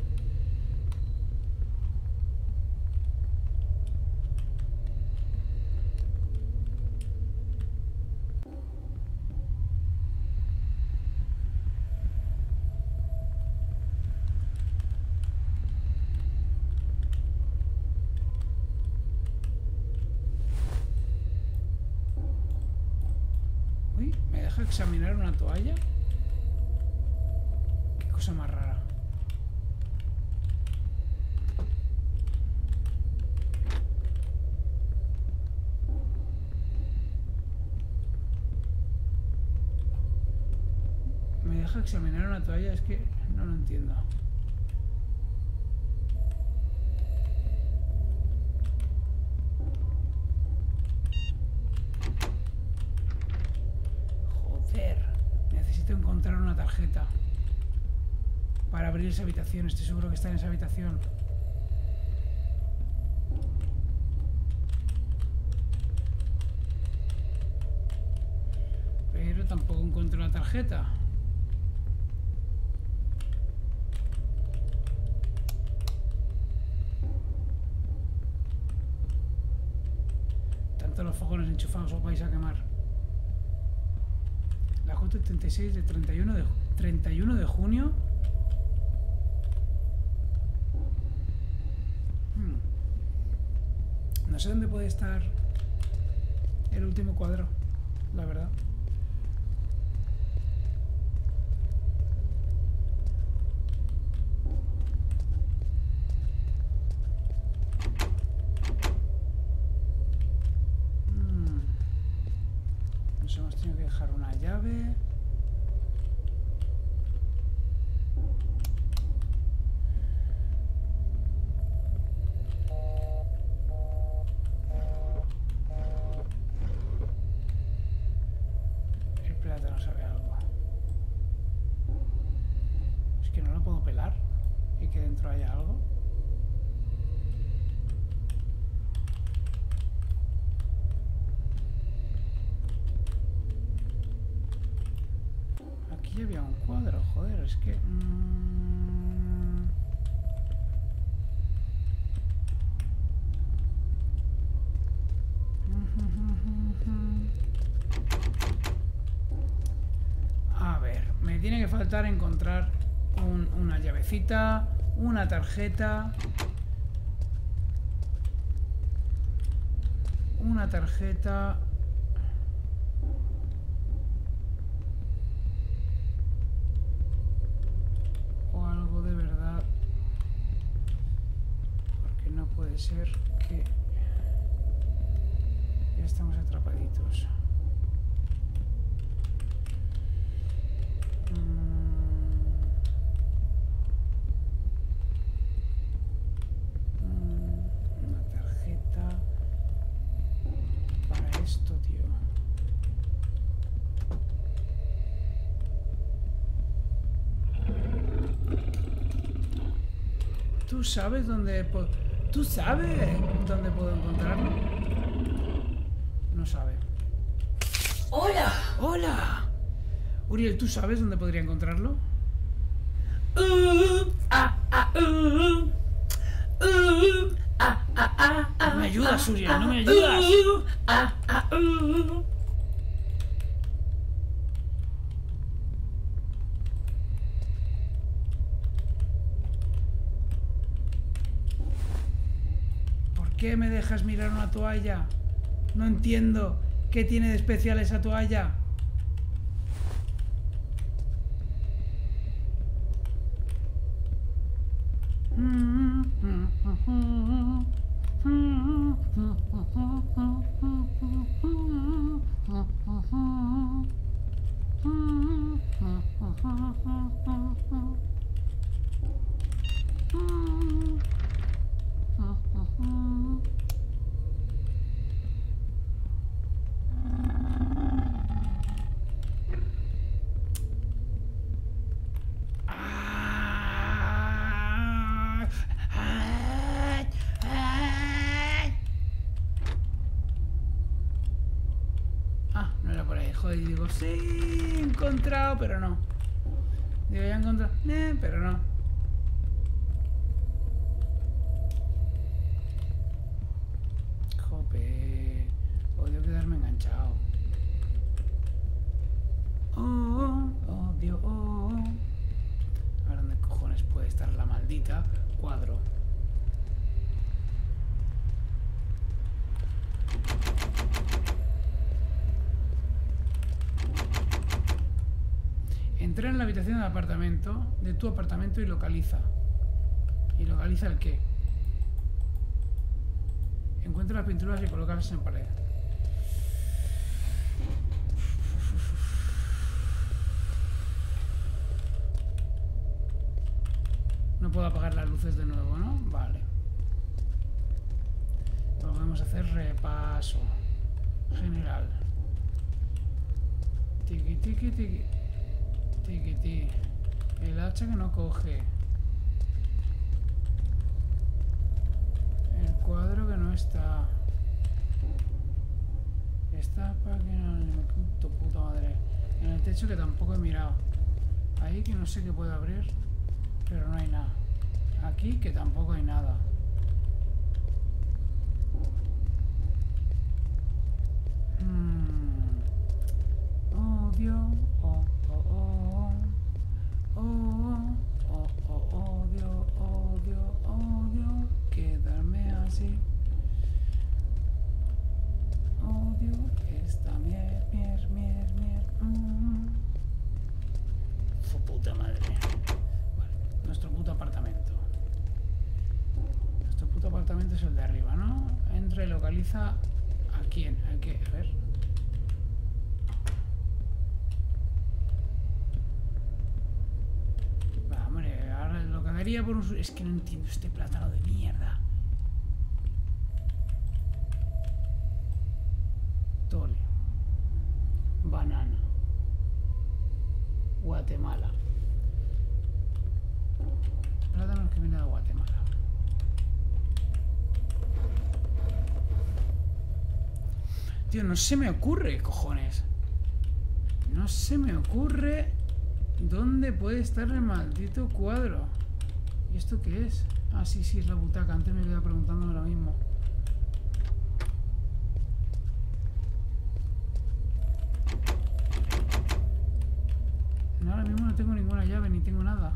Speaker 1: ¿Me deja examinar una toalla? Qué cosa más rara. ¿Me deja examinar una toalla? Es que no lo entiendo. Necesito encontrar una tarjeta para abrir esa habitación. Estoy seguro que está en esa habitación. Pero tampoco encuentro la tarjeta. Tanto los fogones enchufados os vais a quemar. La J36 de 31 de junio. No sé dónde puede estar el último cuadro, la verdad. Nos hemos tenido que dejar una llave. El plátano sabe algo. Es que no lo puedo pelar. Y que dentro haya algo. Aquí había un cuadro, joder, es que... A ver, me tiene que faltar encontrar una llavecita, una tarjeta... Una tarjeta... O algo de verdad. Porque no puede ser que... Ya estamos atrapaditos. Una tarjeta para esto, tío. ¿Tú sabes dónde puedo encontrarlo? No sabe.
Speaker 2: ¡Hola!
Speaker 1: ¡Hola! Uriel, ¿tú sabes dónde podría encontrarlo? No me ayudas, Uriel, no me ayudas. ¿Por qué me dejas mirar una toalla? No entiendo. ¿Qué tiene de especial esa toalla? No era por ahí, joder, y digo, sí, he encontrado, pero no. Digo, ya he encontrado, pero no. Jope, odio quedarme enganchado. Odio. A ver dónde cojones puede estar la maldita cuadro. Entra en la habitación del apartamento, de tu apartamento y localiza. ¿Y localiza el qué? Encuentra las pinturas y colócalas en pared. No puedo apagar las luces de nuevo, ¿no? Vale. Vamos a hacer repaso general. Tiki, tiki, tiki. Tiki, tiki. El hacha que no coge. El cuadro que no está. Esta página, tu puta madre. En el techo que tampoco he mirado. Ahí que no sé qué puedo abrir, pero no hay nada. Aquí que tampoco hay nada. Odio, odio quedarme así. Odio esta mier. Su puta madre. Vale, nuestro puto apartamento. Nuestro puto apartamento es el de arriba, ¿no? Entra y localiza a quién. ¿A qué? A ver. Va, hombre, ahora lo cagaría por un... Es que no entiendo este plátano de mierda. Tole. Banana. Guatemala. Plátanos que viene de Guatemala. Tío, no se me ocurre, cojones. No se me ocurre dónde puede estar el maldito cuadro. ¿Y esto qué es? Ah, sí, es la butaca. Antes me quedaba preguntándome lo mismo. Ahora mismo no tengo ninguna llave ni tengo nada.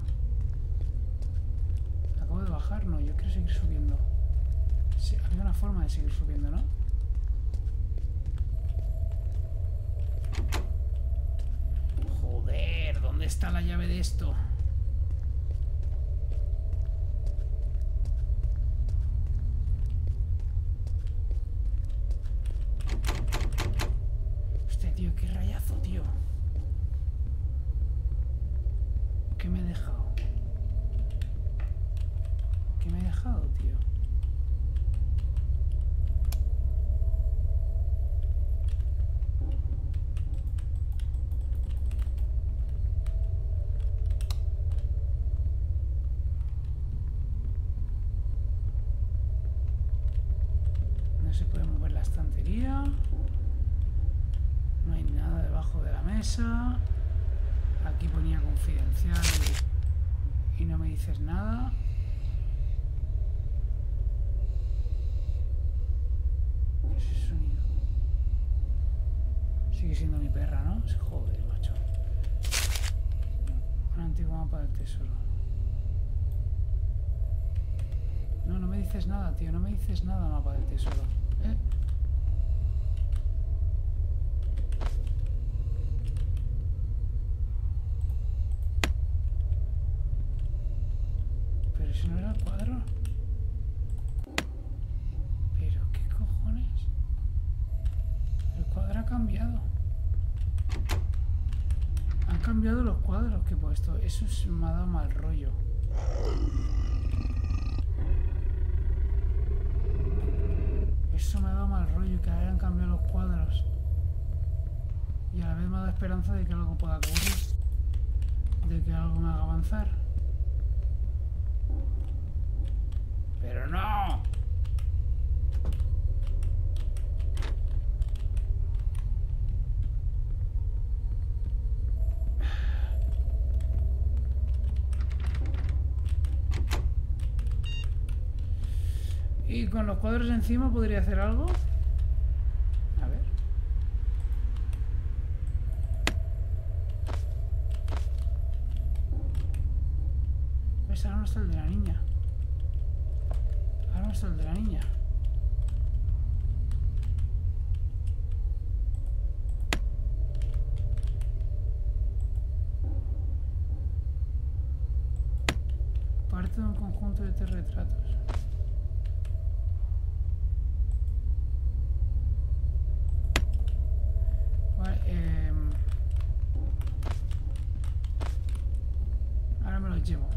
Speaker 1: Acabo de bajar, no, yo quiero seguir subiendo. Sí, había una forma de seguir subiendo, ¿no? Joder, ¿dónde está la llave de esto? Hostia, tío, qué rayazo, tío. ¿Qué me he dejado? ¿Qué me he dejado, tío? No se puede mover la estantería. No hay nada debajo de la mesa. Aquí ponía confidencial y no me dices nada. ¿Qué es ese sonido? Sigue siendo mi perra, ¿no? Joder, macho. Un antiguo mapa del tesoro. No, no me dices nada, tío. No me dices nada, mapa del tesoro. Pero si no era el cuadro. Pero qué cojones. El cuadro ha cambiado. Han cambiado los cuadros que he puesto. Eso me ha dado mal rollo. Eso me ha dado mal rollo, que hayan cambiado los cuadros. Y a la vez me ha dado esperanza de que algo pueda ocurrir. De que algo me haga avanzar. ¡Pero no! ¿Y con los cuadros encima podría hacer algo? A ver. ¿Ves? Ahora no está el de la niña. Ahora no está el de la niña. Parte de un conjunto de tres retratos. Vale, ahora me los llevo.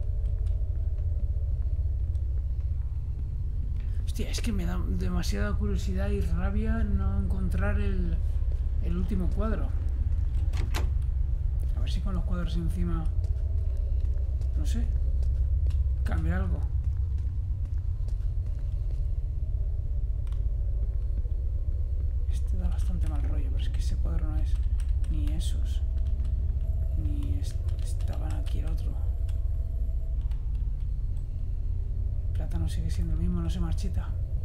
Speaker 1: Hostia, es que me da demasiada curiosidad y rabia no encontrar el último cuadro. A ver si con los cuadros encima, no sé, cambia algo. Este da bastante mal rollo, pero es que ese cuadro no es. Ni esos. Ni estaban aquí el otro. El plátano sigue siendo el mismo, no se marchita.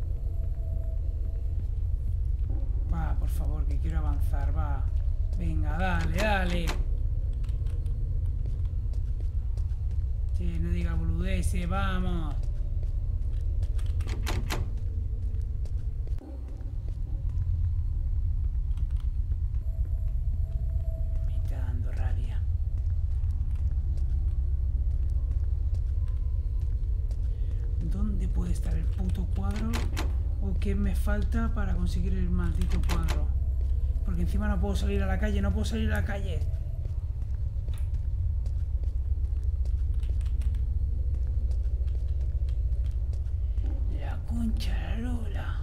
Speaker 1: Va, por favor, que quiero avanzar, va. Venga, dale, dale. Sí, no diga boludeces, vamos. Me está dando rabia. ¿Dónde puede estar el puto cuadro? ¿O qué me falta para conseguir el maldito cuadro? Porque encima no puedo salir a la calle, no puedo salir a la calle. La concha de la lora.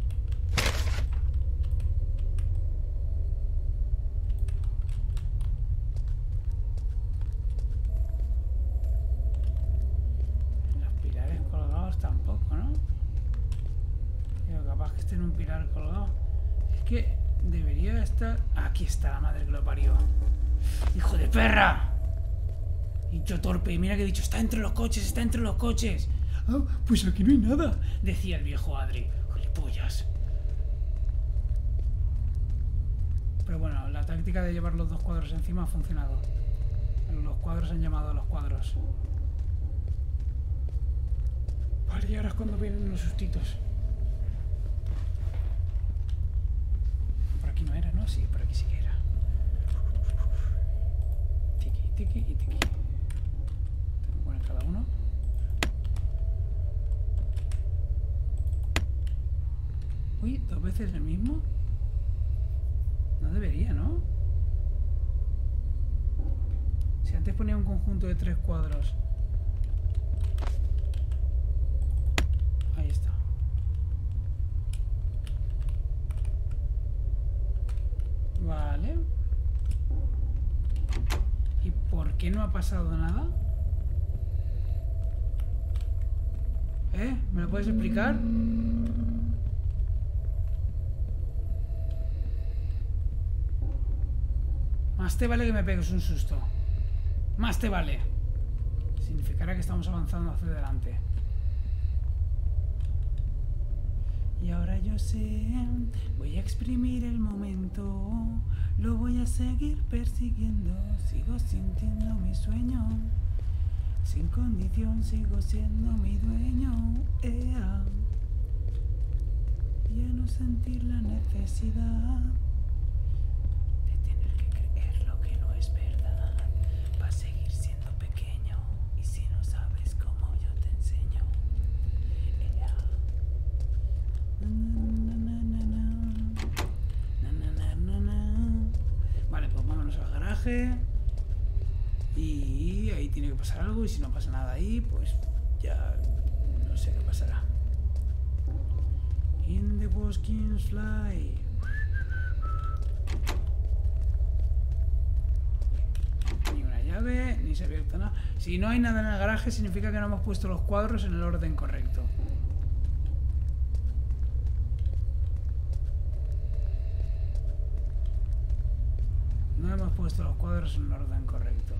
Speaker 1: Los pilares colgados tampoco, ¿no? Digo, capaz que esté en un pilar colgado. Es que debería estar... Aquí está la madre que lo parió. ¡Hijo de perra! Hincho torpe. Mira que he dicho, está entre los coches, está entre los coches. Ah, pues aquí no hay nada, decía el viejo Adri. Gilipollas. Pero bueno, la táctica de llevar los dos cuadros encima ha funcionado. Los cuadros han llamado a los cuadros. Vale, y ahora es cuando vienen los sustitos. Por aquí no era, ¿no? Sí, por aquí sí que era. Tiki, tiki y tiki. Tengo que poner cada uno. Uy, ¿dos veces el mismo? No debería, ¿no? Si antes ponía un conjunto de 3 cuadros. Ahí está. Vale. ¿Y por qué no ha pasado nada? ¿Me lo puedes explicar? Más te vale que me pegues un susto. Más te vale. Significará que estamos avanzando hacia adelante. Y ahora yo sé, voy a exprimir el momento. Lo voy a seguir persiguiendo. Sigo sintiendo mi sueño. Sin condición sigo siendo mi dueño. Ya no sentir la necesidad de tener que creer lo que no es verdad. Va a seguir siendo pequeño. Y si no sabes cómo, yo te enseño. Vale, pues vámonos al garaje. Y ahí tiene que pasar algo. Y si no pasa nada ahí, pues ya no sé qué pasará. In the Watkins fly. Ni una llave, ni se ha abierto nada. Si no hay nada en el garaje, significa que no hemos puesto los cuadros en el orden correcto. No hemos puesto los cuadros en el orden correcto.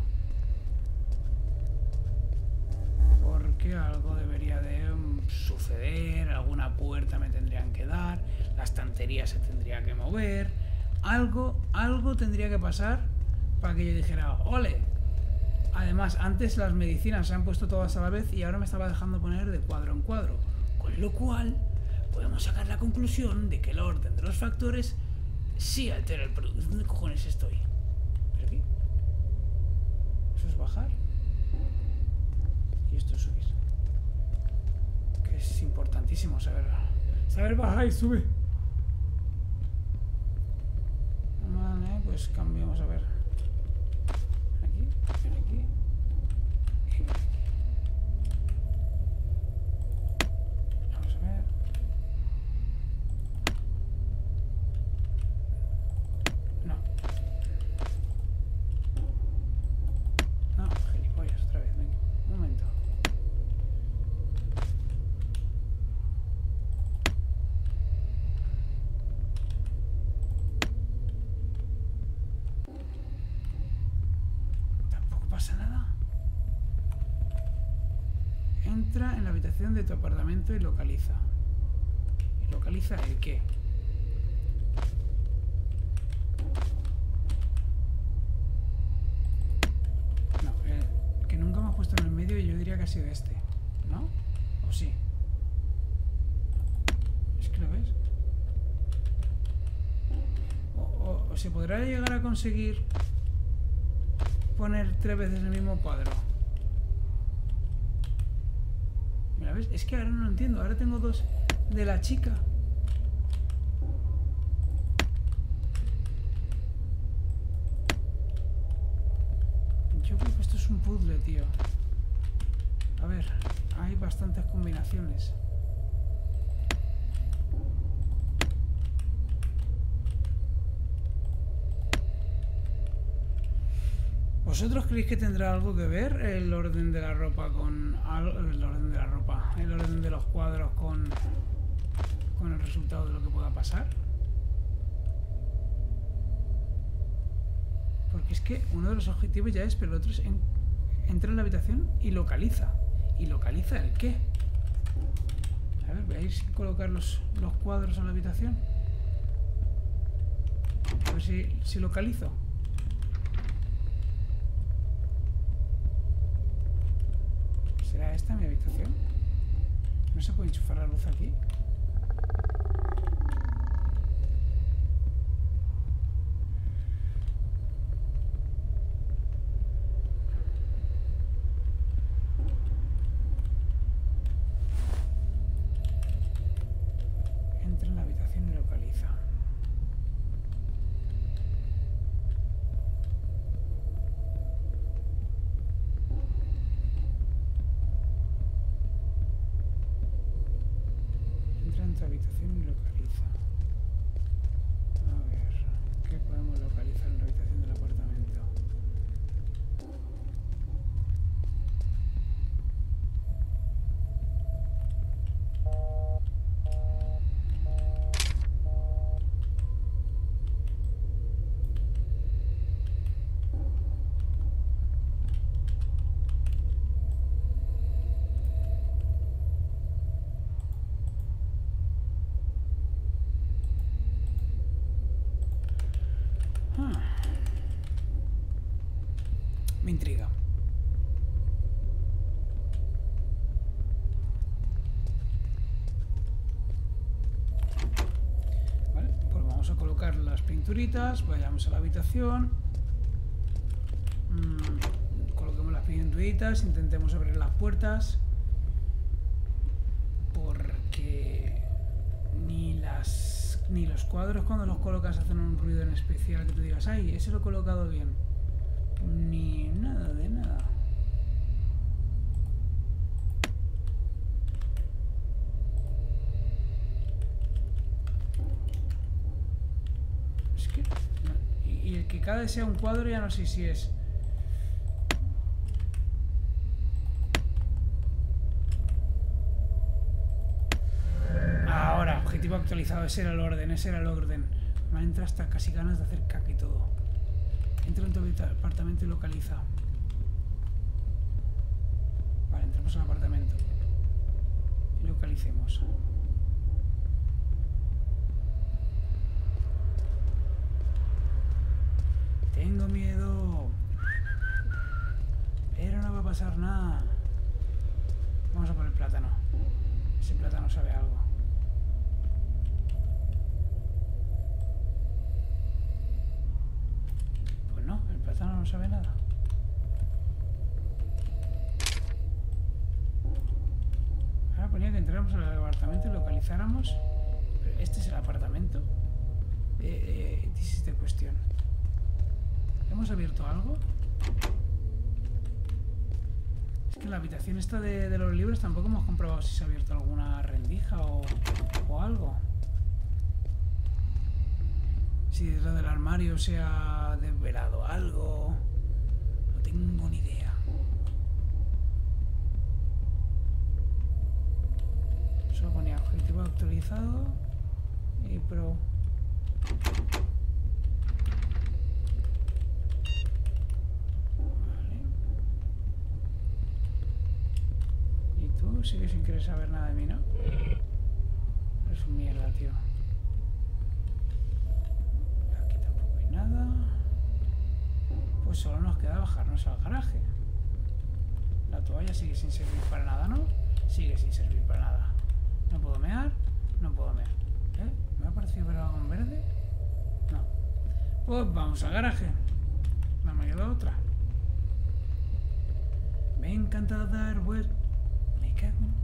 Speaker 1: Porque algo debería de suceder, alguna puerta me tendrían que dar, la estantería se tendría que mover, algo tendría que pasar para que yo dijera, ¡ole! Además, antes las medicinas se han puesto todas a la vez y ahora me estaba dejando poner de cuadro en cuadro, con lo cual podemos sacar la conclusión de que el orden de los factores sí altera el producto. ¿Dónde cojones estoy? ¿Pero aquí? ¿Eso es bajar? Y esto es subir. Que es importantísimo saber bajar y subir. Vale, pues cambiamos a ver. Aquí, ven aquí. Y ven aquí. Vamos a ver. No. No, gilipollas, otra vez. Venga, un momento. pasa nada. Entra en la habitación de tu apartamento y localiza. ¿Y localiza el qué? No, el que nunca me has puesto en el medio y yo diría que ha sido este, ¿no? ¿O sí? Es que lo ves. O se podrá llegar a conseguir poner 3 veces el mismo cuadro. Mira, ¿ves? Es que ahora no lo entiendo. Ahora tengo 2 de la chica. Yo creo que esto es un puzzle, tío. A ver, hay bastantes combinaciones. ¿Vosotros creéis que tendrá algo que ver el orden de la ropa con... el orden de la ropa, el orden de los cuadros con el resultado de lo que pueda pasar? Porque es que uno de los objetivos ya es, pero el otro es entra en la habitación y localiza. ¿Y localiza el qué? A ver, ¿veis colocar los cuadros en la habitación? A ver si localizo. ¿Será esta mi habitación? ¿No se puede enchufar la luz aquí? Entra en la habitación y localiza. En tu habitación y localiza. A ver, ¿qué podemos localizar en la habitación del apartamento? Me intriga. Vale, pues vamos a colocar las pinturitas, vayamos a la habitación, coloquemos las pinturitas, intentemos abrir las puertas, porque ni los cuadros cuando los colocas hacen un ruido en especial que tú digas, ay, ese lo he colocado bien. Ni nada de nada. Es que... y el que cada vez sea un cuadro ya no sé si es... Ahora, objetivo actualizado. Ese era el orden, ese era el orden. Me entra hasta casi ganas de hacer caca y todo. Entra en tu apartamento y localiza. Vale, entramos al apartamento. Y localicemos. Tengo miedo. Pero no va a pasar nada. Vamos a por el plátano. Ese plátano sabe algo. No, el plátano no sabe nada. Ahora ponía que entráramos al apartamento y localizáramos. Pero este es el apartamento. This is the question. ¿Hemos abierto algo? Es que en la habitación esta de los libros tampoco hemos comprobado si se ha abierto alguna rendija o algo. Si detrás del armario se ha desvelado algo. No tengo ni idea. Solo ponía objetivo actualizado y pro. Vale. sigue sin querer saber nada de mí, ¿no? Es un mierda, tío. Aquí tampoco hay nada. Pues solo nos queda bajarnos al garaje. La toalla sigue sin servir para nada, ¿no? Sigue sin servir para nada. No puedo mear, no puedo mear. ¿Eh? ¿Me ha parecido ver algo en verde? No. Pues vamos al garaje. No me queda otra. Me encanta dar vueltas. Me cago en...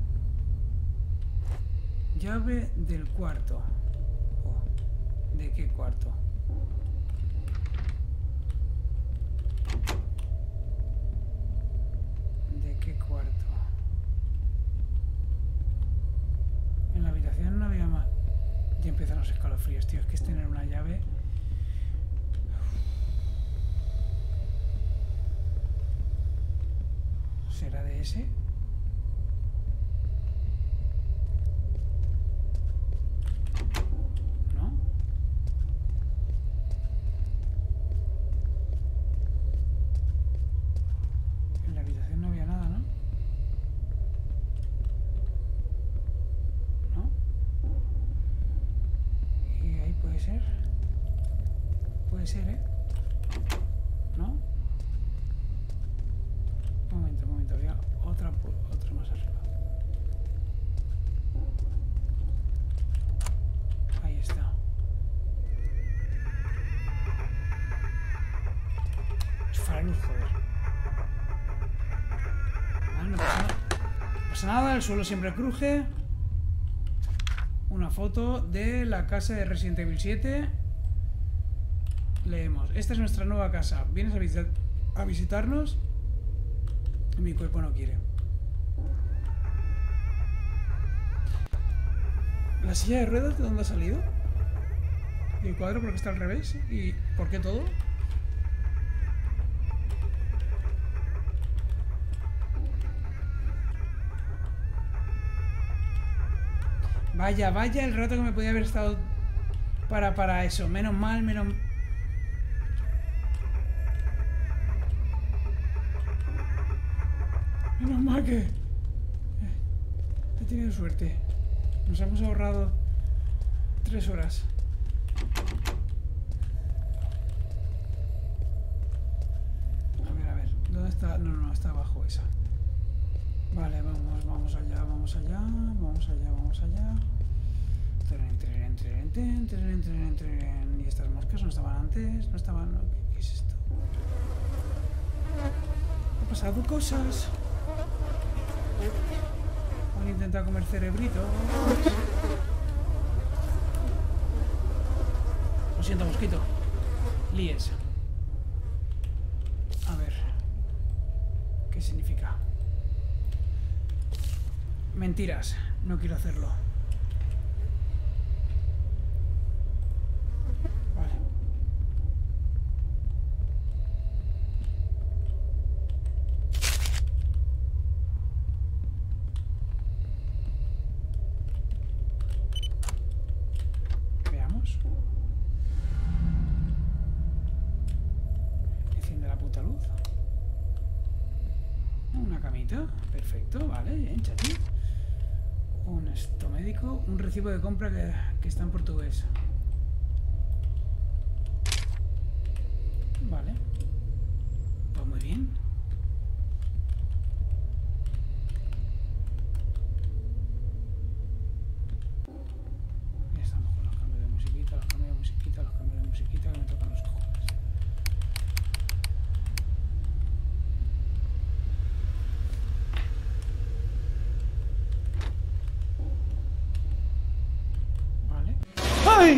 Speaker 1: Llave del cuarto. Oh, ¿de qué cuarto? ¿De qué cuarto? En la habitación no había más. Ya empiezan los escalofríos, tío. Es que es tener una llave. ¿Será de ese? ¿No? En la habitación no había nada, ¿no? ¿No? Y ahí puede ser. Puede ser, ¿eh? ¿No? Un momento, había otra más arriba. Ahí está. Es faraluz, joder. Vale, no pasa nada, el suelo siempre cruje. Una foto de la casa de Resident Evil 7. Leemos. Esta es nuestra nueva casa. ¿Vienes a visitarnos? Mi cuerpo no quiere. ¿La silla de ruedas de dónde ha salido? ¿Y el cuadro por qué está al revés? ¿Y por qué todo? Vaya, vaya el rato que me podía haber estado para eso. Menos mal, menos mal que... He tenido suerte. Nos hemos ahorrado 3 horas. A ver. ¿Dónde está? No, está abajo esa. Vale, vamos allá. Tren. ¿Y estas moscas no estaban antes? ¿No estaban? ¿Qué es esto? Han pasado cosas. Han intentado comer cerebrito. Lo siento, mosquito. Líes. A ver. ¿Qué significa? Mentiras. No quiero hacerlo. Vale. Veamos. Enciende la puta luz. Una camita. Perfecto, vale, bien, chachi. Un esto médico. Un recibo de compra que está en portugués. Vale. Pues muy bien. Ya estamos con los cambios de musiquita, que me tocan los cojones. Vale. ¡Ay!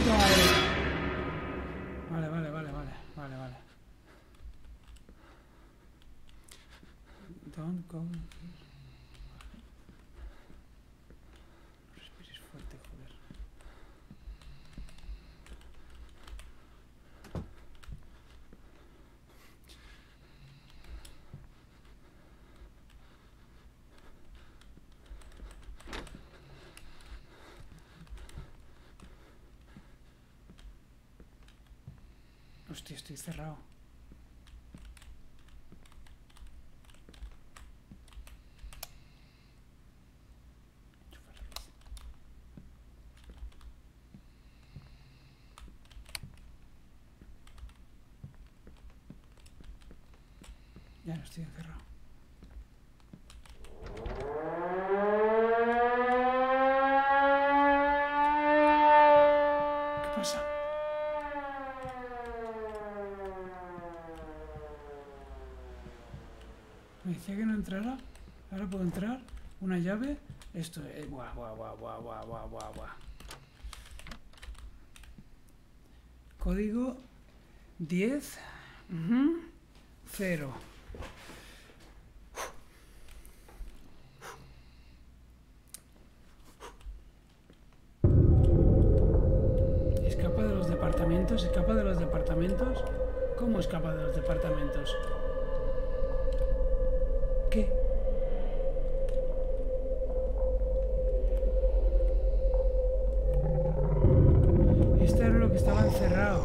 Speaker 1: Vale. Don't go. Respires fuerte, joder. Hostia, estoy cerrado. Ya no estoy encerrado. ¿Qué pasa? Me decía que no entrara. Ahora puedo entrar. Una llave. Esto es... Buah. Código 10 0. Escapa de los departamentos. Escapa de los departamentos. ¿Cómo escapa de los departamentos? ¿Qué? Esto era lo que estaba encerrado.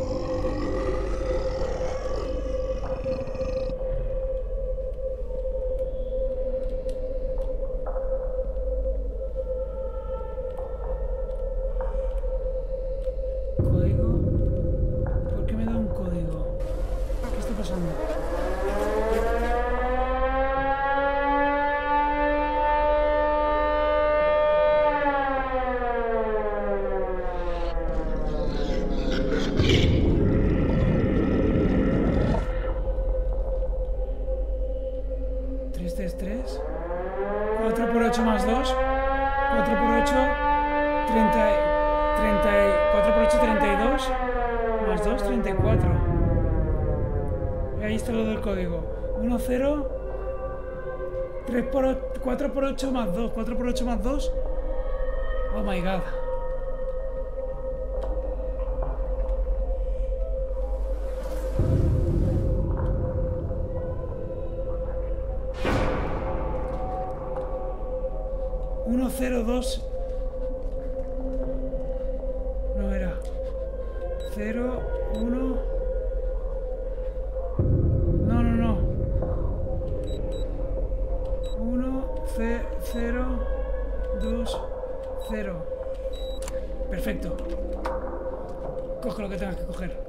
Speaker 1: Código. ¿Por qué me da un código? ¿Qué está pasando? ¿3? 4 por 8 más 2. 4 por 8. 4 por 8, 32. Más 2, 34. Y ahí está lo del código. 1, 0. 4 por 8 más 2. 4 por 8 más 2. Oh my god. Uno, 0, 2. No era. 0, 1. No. 1, 0, 2, 0. Perfecto. Coge lo que tengas que coger.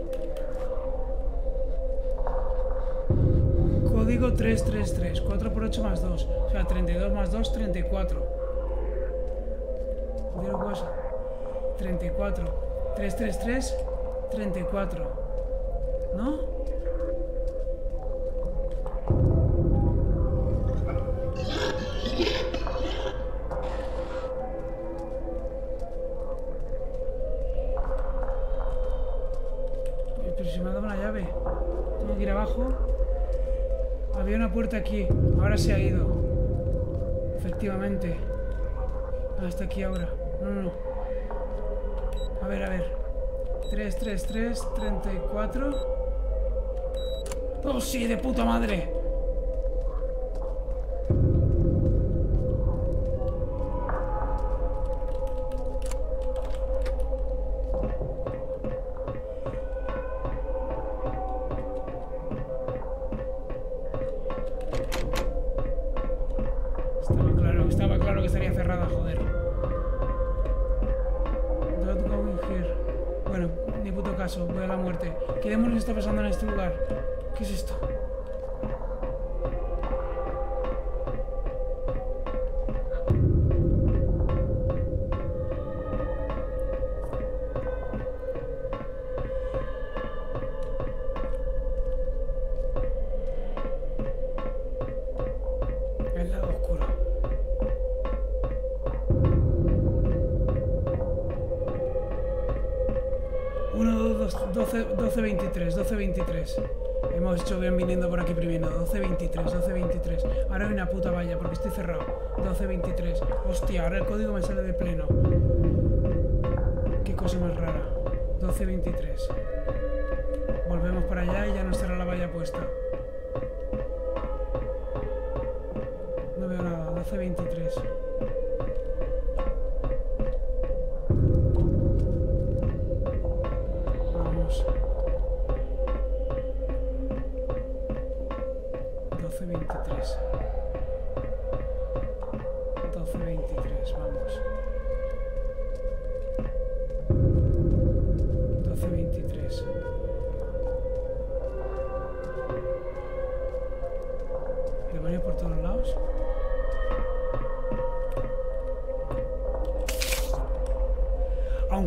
Speaker 1: Código 333. 4 por 8 más 2. O sea, 32 más 2, 34. 34. 333, 34. ¿No? Pero si me ha dado una llave. Tengo que ir abajo. Había una puerta aquí. Ahora se ha ido. Efectivamente. Hasta aquí ahora. No. A ver. 333, 34. ¡Oh, sí! ¡De puta madre! Estaba claro que estaría cerrada, joder. Not going here. Bueno, ni puto caso, voy a la muerte. ¿Qué demonios está pasando en este lugar? ¿Qué es esto? El lado oscuro. 12-23. Hemos hecho bien viniendo por aquí primero. 12-23. Ahora hay una puta valla porque estoy cerrado. 12-23. Hostia, ahora el código me sale de pleno. Qué cosa más rara. 12-23. Volvemos para allá y ya no estará la valla puesta. No veo nada. 12-23. Vamos. 12-23. 12-23, vamos. 12-23.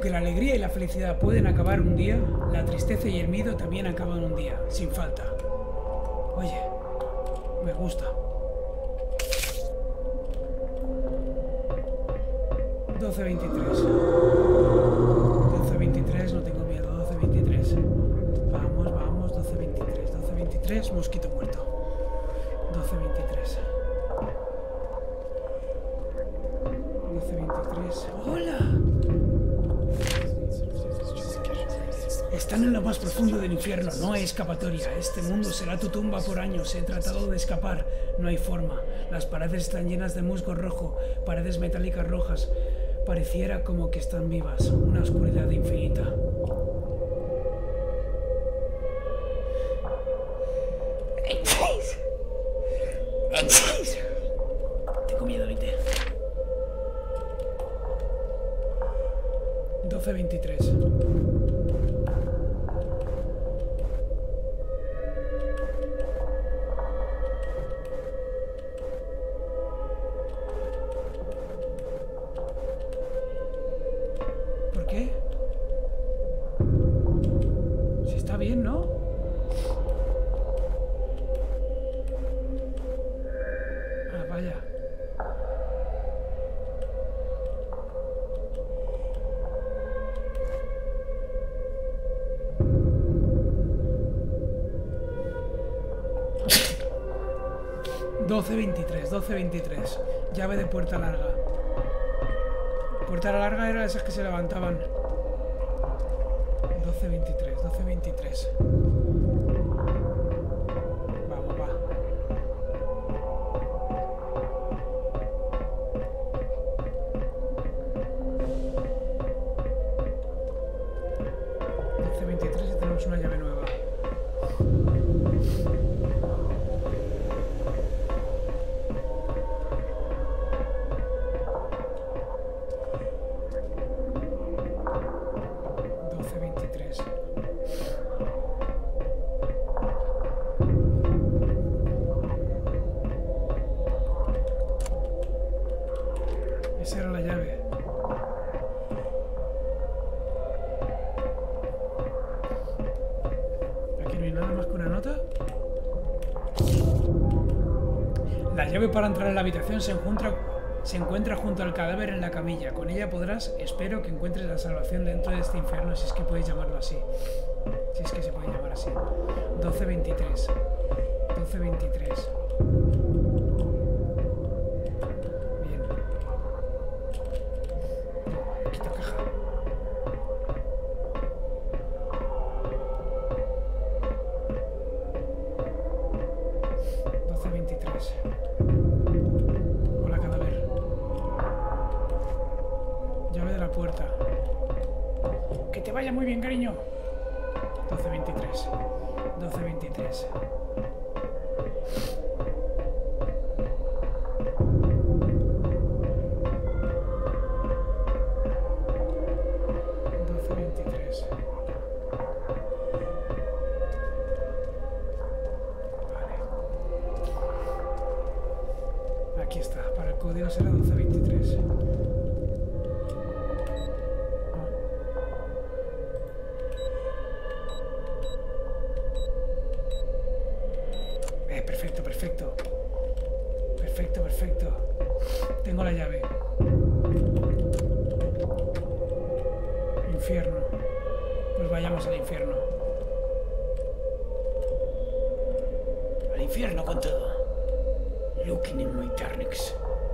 Speaker 1: Aunque la alegría y la felicidad pueden acabar un día, la tristeza y el miedo también acaban un día, sin falta. Oye, me gusta. 12:23. 12:23, no tengo miedo. 12:23. Vamos, vamos, 12:23. 12:23, mosquito muerto. 12:23. 12:23. ¡Hola! Están en lo más profundo del infierno. No hay escapatoria. Este mundo será tu tumba por años. He tratado de escapar. No hay forma. Las paredes están llenas de musgo rojo. Paredes metálicas rojas. Pareciera como que están vivas. Una oscuridad infinita. Tengo miedo, ¿viste? 12:23. ¿Por qué? Si está bien, ¿no? Ah, vaya. $12:23. Llave de puerta larga. Puerta larga era esas que se levantaban. 12:23. 12:23. Vamos, va. $12:23 y tenemos una llave nueva. Esa era la llave. Aquí no hay nada más que una nota. La llave para entrar en la habitación se encuentra junto al cadáver en la camilla. Con ella podrás, espero que encuentres la salvación dentro de este infierno, si es que podéis llamarlo así. Si es que se puede llamar así. 12:23. 12:23. Bien. Quita caja. Hola, cadáver. Llave de la puerta. Que te vaya muy bien, cariño. 12:23. 12:23. Aquí está, para el código será 12:23. Perfecto, perfecto. Perfecto, perfecto. Tengo la llave. Infierno. Pues vayamos al infierno. Al infierno con todo. Looking in my darkness.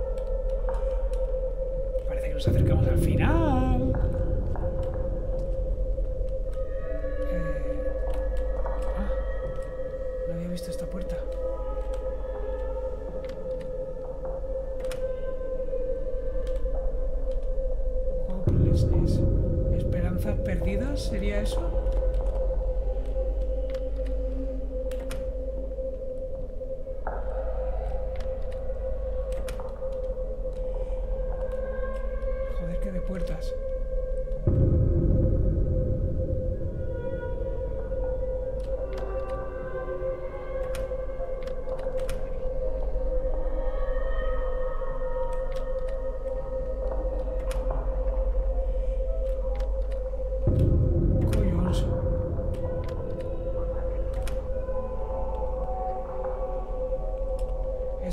Speaker 1: Parece que nos acercamos al final. No había visto esta puerta. Hopelessness. ¿Esperanzas perdidas? ¿Sería eso? Joder, qué de puertas.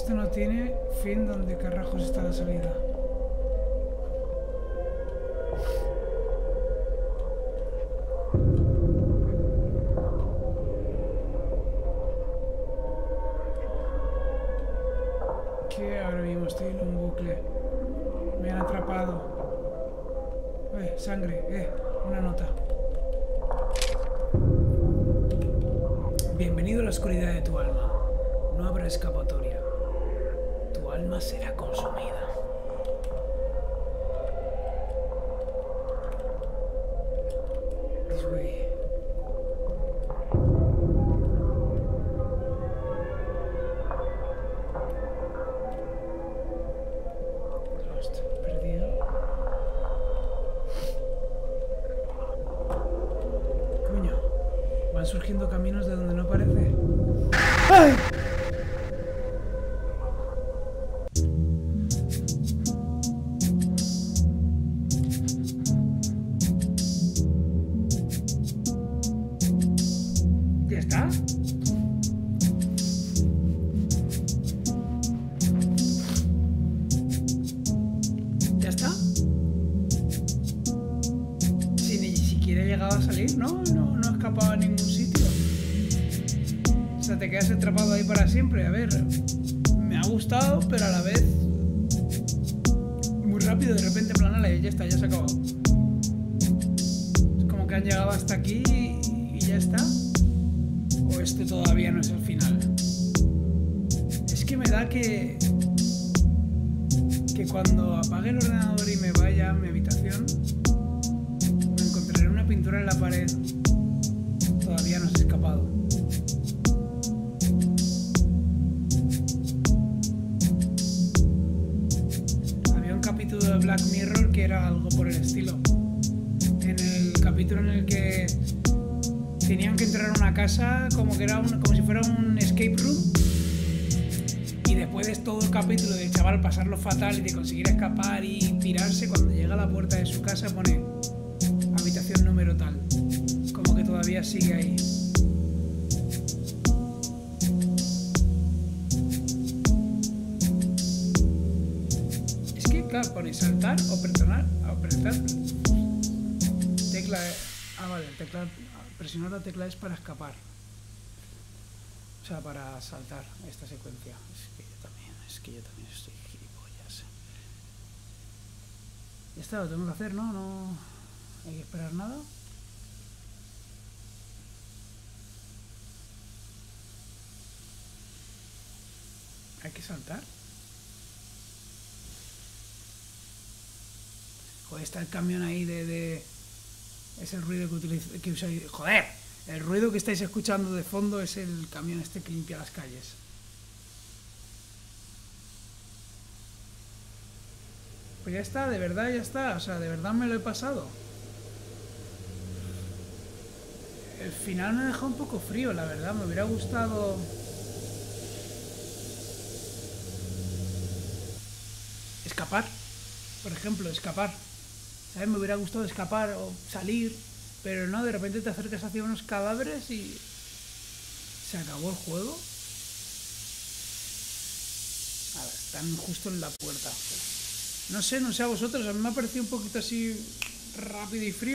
Speaker 1: Esto no tiene fin. ¿Dónde carajos está la salida? Que ahora mismo estoy en un bucle. Me han atrapado. Sangre, una nota. Bienvenido a la oscuridad de tu alma. No habrá escapatoria. Tu alma será consumida. This way. Lost. Perdido. Coño. Van surgiendo caminos de donde no parece. ¡Ay! ¿Ya está? ¿Ya está? Si ni siquiera he llegado a salir, no he escapado a ningún sitio. O sea, te quedas atrapado ahí para siempre. A ver, me ha gustado, pero a la vez muy rápido, de repente planala y ya está, ya se ha acabado. Es como que han llegado hasta aquí y ya está. O esto todavía no es el final. Es que me da que cuando apague el ordenador y me vaya a mi habitación, me encontraré una pintura en la pared. Todavía no se ha escapado. Había un capítulo de Black Mirror que era algo por el estilo. En el capítulo en el que tenían que entrar a una casa como que era como si fuera un escape room, y después de todo el capítulo del chaval pasarlo fatal y de conseguir escapar y tirarse, cuando llega a la puerta de su casa pone habitación número tal, como que todavía sigue ahí. Es que claro, pone saltar o apretar tecla. Vale, el teclado. Presionar la tecla es para escapar. O sea, para saltar esta secuencia. Es que yo también estoy gilipollas. Ya está, lo tengo que hacer, ¿no? No hay que esperar nada. Hay que saltar. Joder, está el camión ahí de... Es el ruido que usáis. ¡Joder! El ruido que estáis escuchando de fondo es el camión este que limpia las calles. Pues ya está, de verdad ya está. O sea, de verdad me lo he pasado. El final me dejó un poco frío, la verdad. Me hubiera gustado... escapar. Por ejemplo, escapar. ¿Sabes? Me hubiera gustado escapar o salir, pero no, de repente te acercas hacia unos cadáveres y se acabó el juego. Ahora, están justo en la puerta. No sé a vosotros, a mí me ha parecido un poquito así rápido y frío.